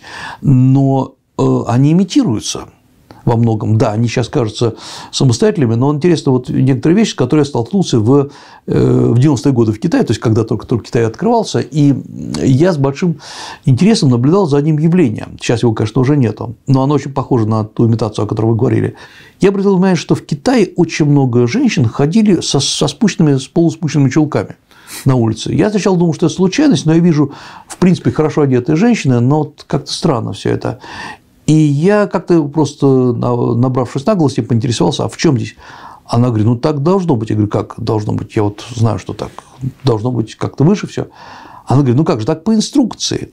но они имитируются во многом. Да, они сейчас кажутся самостоятельными, но интересно, вот некоторые вещи, с которыми я столкнулся в 90-е годы в Китае, то есть когда только Китай открывался, и я с большим интересом наблюдал за одним явлением. Сейчас его, конечно, уже нету, но оно очень похоже на ту имитацию, о которой вы говорили. Я обратил внимание, что в Китае очень много женщин ходили с полуспущенными чулками на улице. Я сначала думал, что это случайность, но я вижу, в принципе, хорошо одетые женщины, но как-то странно все это. И я как-то просто, набравшись наглости, поинтересовался: а в чем здесь? Она говорит: так должно быть. Я говорю: как должно быть? Я вот знаю, что так должно быть как-то выше все. Она говорит: как же, так по инструкции.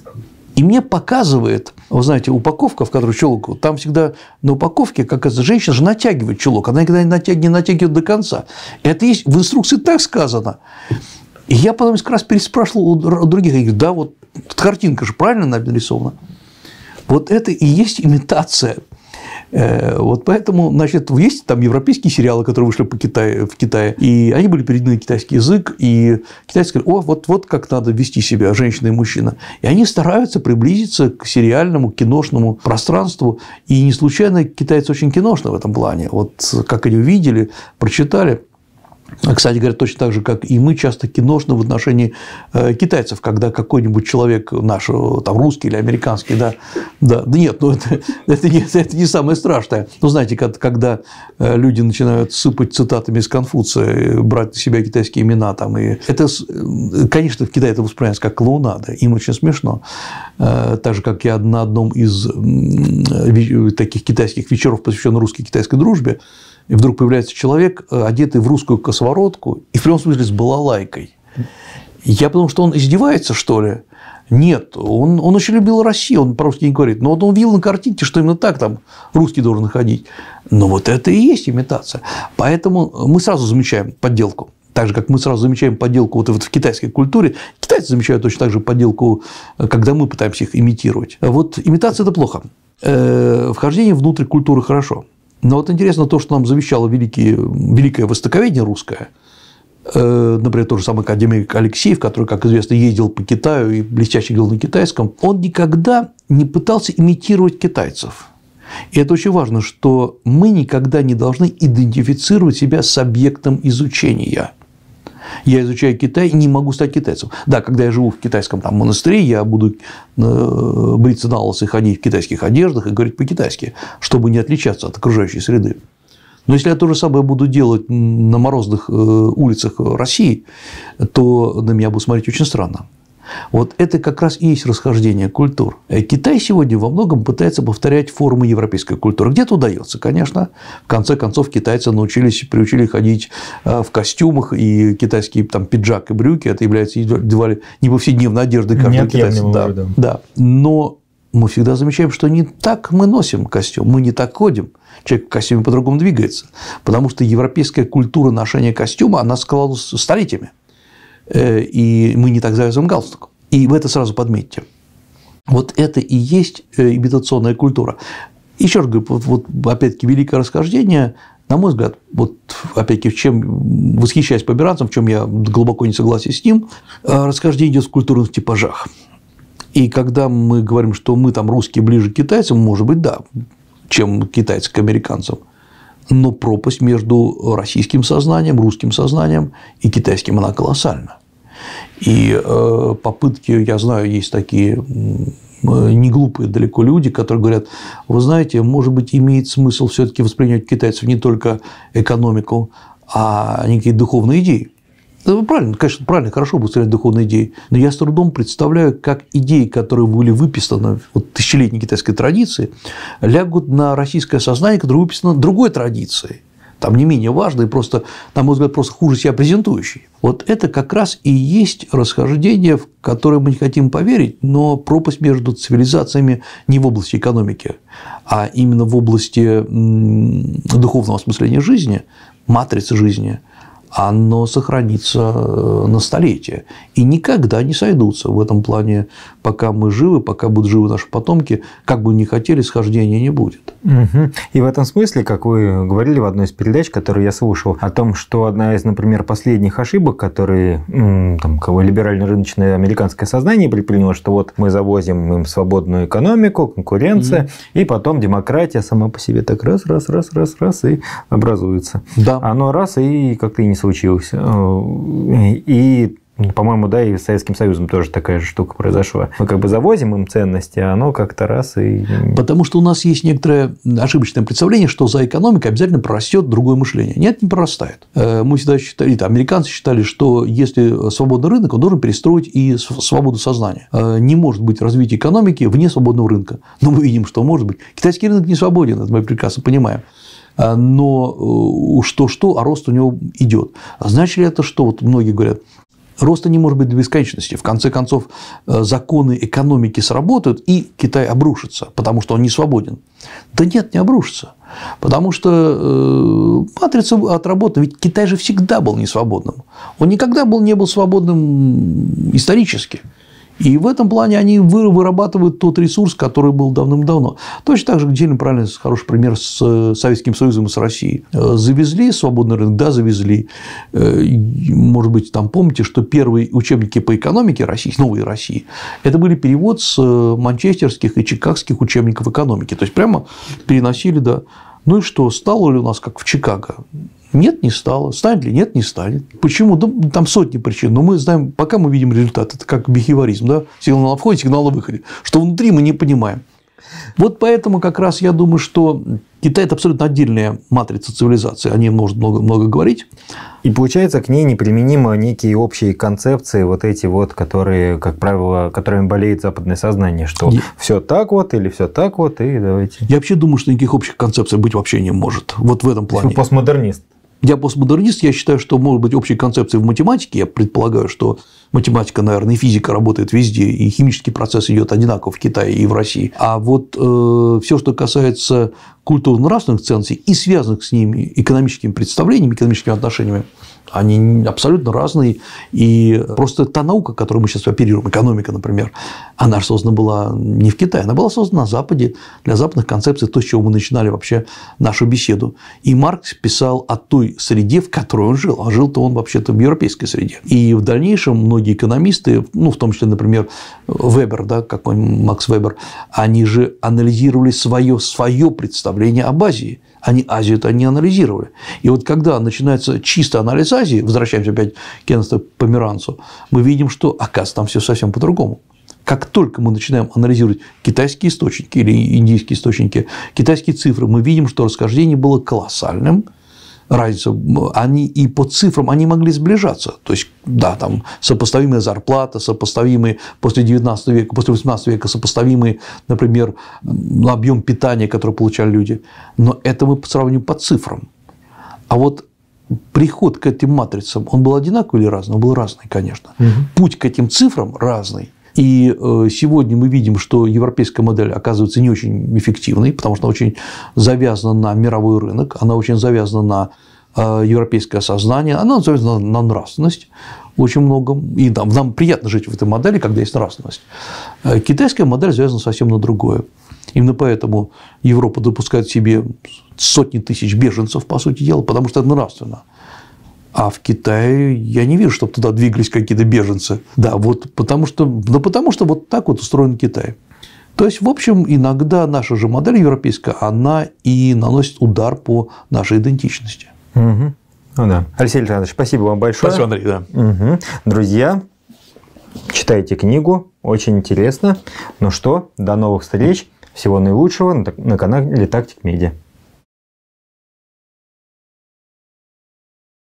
И мне показывает, вы знаете, упаковка, в которой чулок, там всегда на упаковке, как эта женщина же натягивает чулок, она никогда не натягивает до конца. Это есть в инструкции так сказано. И я потом как раз переспрашивал у других, я говорю: да, вот картинка же правильно нарисована. Вот это и есть имитация. Вот поэтому, значит, есть там европейские сериалы, которые вышли в Китае, и они были переведены на китайский язык, и китайцы говорят: вот как надо вести себя женщина и мужчина. И они стараются приблизиться к сериальному, киношному пространству, и не случайно китайцы очень киношны в этом плане. Вот как они увидели, прочитали. Кстати говоря, точно так же, как и мы, часто киношно в отношении китайцев, когда какой-нибудь человек наш, там, русский или американский, да, нет, это не самое страшное. Но знаете, когда люди начинают сыпать цитатами из Конфуция, брать на себя китайские имена, там, и это, конечно, в Китае это воспринимается как клоунада, им очень смешно. Так же, как я на одном из таких китайских вечеров, посвященных русско-китайской дружбе, и вдруг появляется человек, одетый в русскую косоворотку, и в прямом смысле с балалайкой. Я подумал, что он издевается, что ли? Нет, он очень любил Россию, он по-русски не говорит. Но вот он видел на картинке, что именно так там русский должен ходить. Но вот это и есть имитация. Поэтому мы сразу замечаем подделку. Так же, как мы сразу замечаем подделку вот в китайской культуре. Китайцы замечают точно так же подделку, когда мы пытаемся их имитировать. Вот имитация – это плохо. Вхождение внутрь культуры – хорошо. Но вот интересно то, что нам завещало великое востоковедение русское. Например, тот же самый академик Алексеев, который, как известно, ездил по Китаю и блестяще говорил на китайском, он никогда не пытался имитировать китайцев. И это очень важно, что мы никогда не должны идентифицировать себя с объектом изучения. Я изучаю Китай и не могу стать китайцем. Да, когда я живу в китайском там монастыре, я буду бриться на лысо и ходить в китайских одеждах и говорить по-китайски, чтобы не отличаться от окружающей среды. Но если я то же самое буду делать на морозных улицах России, то на меня будут смотреть очень странно. Вот это как раз и есть расхождение культур. Китай сегодня во многом пытается повторять формы европейской культуры. Где-то удается, конечно. В конце концов, китайцы приучили ходить в костюмах, и китайский там, пиджак и брюки – это является едва ли не повседневной одеждой каждого китайца. Да. Но мы всегда замечаем, что не так мы носим костюм, мы не так ходим. Человек в костюме по-другому двигается, потому что европейская культура ношения костюма, она складывалась столетиями, и мы не так завязываем галстук. И вы это сразу подметьте. Вот это и есть имитационная культура. Еще раз говорю, вот опять-таки великое расхождение, на мой взгляд, вот опять-таки, восхищаясь померанцем, в чем я глубоко не согласен с ним, расхождение идет в культурных типажах. И когда мы говорим, что мы там русские ближе к китайцам, может быть, да, чем китайцы к американцам. Но пропасть между российским сознанием, русским сознанием и китайским, она колоссальна. И попытки, я знаю, есть такие неглупые далеко люди, которые говорят, вы знаете, может быть, имеет смысл все-таки воспринимать китайцев не только экономику, а некие духовные идеи. Правильно, конечно, правильно, хорошо будет стрелять духовные идеи, но я с трудом представляю, как идеи, которые были выписаны в тысячелетней китайской традиции, лягут на российское сознание, которое выписано другой традицией, там не менее важной, просто, на мой взгляд, просто хуже себя презентующей. Вот это как раз и есть расхождение, в которое мы не хотим поверить, но пропасть между цивилизациями не в области экономики, а именно в области духовного осмысления жизни, матрицы жизни, оно сохранится на столетия и никогда не сойдутся. В этом плане, пока мы живы, пока будут живы наши потомки, как бы ни хотели, схождения не будет. Угу. И в этом смысле, как вы говорили в одной из передач, которую я слушал, о том, что одна из, например, последних ошибок, которые либерально-рыночное американское сознание предприняло, что вот мы завозим им свободную экономику, конкуренция, и потом демократия сама по себе так раз и образуется. Да. Оно раз и как-то и не случилось. И, по-моему, да, и с Советским Союзом тоже такая же штука произошла. Мы как бы завозим им ценности, а оно как-то раз и… Потому что у нас есть некоторое ошибочное представление, что за экономикой обязательно прорастет другое мышление. Нет, не прорастает. Мы всегда считали, американцы считали, что если свободный рынок, он должен перестроить и свободу сознания. Не может быть развития экономики вне свободного рынка. Но мы видим, что может быть. Китайский рынок не свободен, это мы прекрасно понимаем. Но что-что, а рост у него идет. Значит ли это, что вот многие говорят, роста не может быть до бесконечности. В конце концов, законы экономики сработают, и Китай обрушится, потому что он не свободен. Да нет, не обрушится. Потому что матрица отработана. Ведь Китай же всегда был несвободным. Он никогда не был свободным исторически. И в этом плане они вырабатывают тот ресурс, который был давным-давно. Точно так же, где правильно, хороший пример с Советским Союзом и с Россией. Завезли свободный рынок? Да, завезли. Может быть, там помните, что первые учебники по экономике России, новой России, это были перевод с манчестерских и чикагских учебников экономики. То есть, прямо переносили, да. Ну и что, стало ли у нас как в Чикаго? Нет, не стало. Станет ли? Нет, не станет. Почему? Да, там сотни причин. Но мы знаем, пока мы видим результат, это как бихевиоризм, да? Сигнал на входе, сигнал на выходе. Что внутри мы не понимаем. Вот поэтому как раз я думаю, что Китай – это абсолютно отдельная матрица цивилизации, о ней можно много говорить. И получается, к ней неприменимы некие общие концепции, вот эти вот, которые, как правило, которыми болеет западное сознание, что все так вот или все так вот, и давайте. Я вообще думаю, что никаких общих концепций быть вообще не может. Вот в этом плане. Постмодернист. Я постмодернист, я считаю, что может быть общие концепции в математике. Я предполагаю, что математика, наверное, и физика работает везде, и химический процесс идет одинаково в Китае и в России. А вот все, что касается культурно-нравственных ценностей и связанных с ними экономическими представлениями, экономическими отношениями, они абсолютно разные. И просто та наука, которой мы сейчас оперируем, экономика, например, она создана была не в Китае, она была создана на Западе для западных концепций, то, с чего мы начинали вообще нашу беседу. И Маркс писал о той среде, в которой он жил. А жил-то он вообще-то в европейской среде. И в дальнейшем многие экономисты, ну, в том числе, например, Вебер, да, какой-нибудь Макс Вебер, они же анализировали свое представление об Азии. Они Азию-то не анализировали. И вот когда начинается чисто анализ Азии, возвращаемся опять к Кеннету Померанцу, мы видим, что, оказывается, там все совсем по-другому. Как только мы начинаем анализировать китайские источники или индийские источники, китайские цифры, мы видим, что расхождение было колоссальным. Разница, они и по цифрам они могли сближаться. То есть, да, там сопоставимая зарплата, сопоставимые после 19 века, после 18 века сопоставимый, например, объем питания, который получали люди. Но это мы сравним по цифрам. А вот приход к этим матрицам, он был одинаковый или разный? Он был разный, конечно. Путь к этим цифрам разный. И сегодня мы видим, что европейская модель оказывается не очень эффективной, потому что она очень завязана на мировой рынок, она очень завязана на европейское сознание, она завязана на нравственность очень многом. И нам приятно жить в этой модели, когда есть нравственность. Китайская модель завязана совсем на другое. Именно поэтому Европа допускает себе сотни тысяч беженцев, по сути дела, потому что это нравственно. А в Китае я не вижу, чтобы туда двигались какие-то беженцы. Да, вот потому что вот так вот устроен Китай. То есть, в общем, иногда наша же модель европейская, она и наносит удар по нашей идентичности. Угу. Ну да. Алексей Александрович, спасибо вам большое. Спасибо, Андрей. Да. Угу. Друзья, читайте книгу, очень интересно. Ну что, до новых встреч, всего наилучшего на канале Тактик Медиа.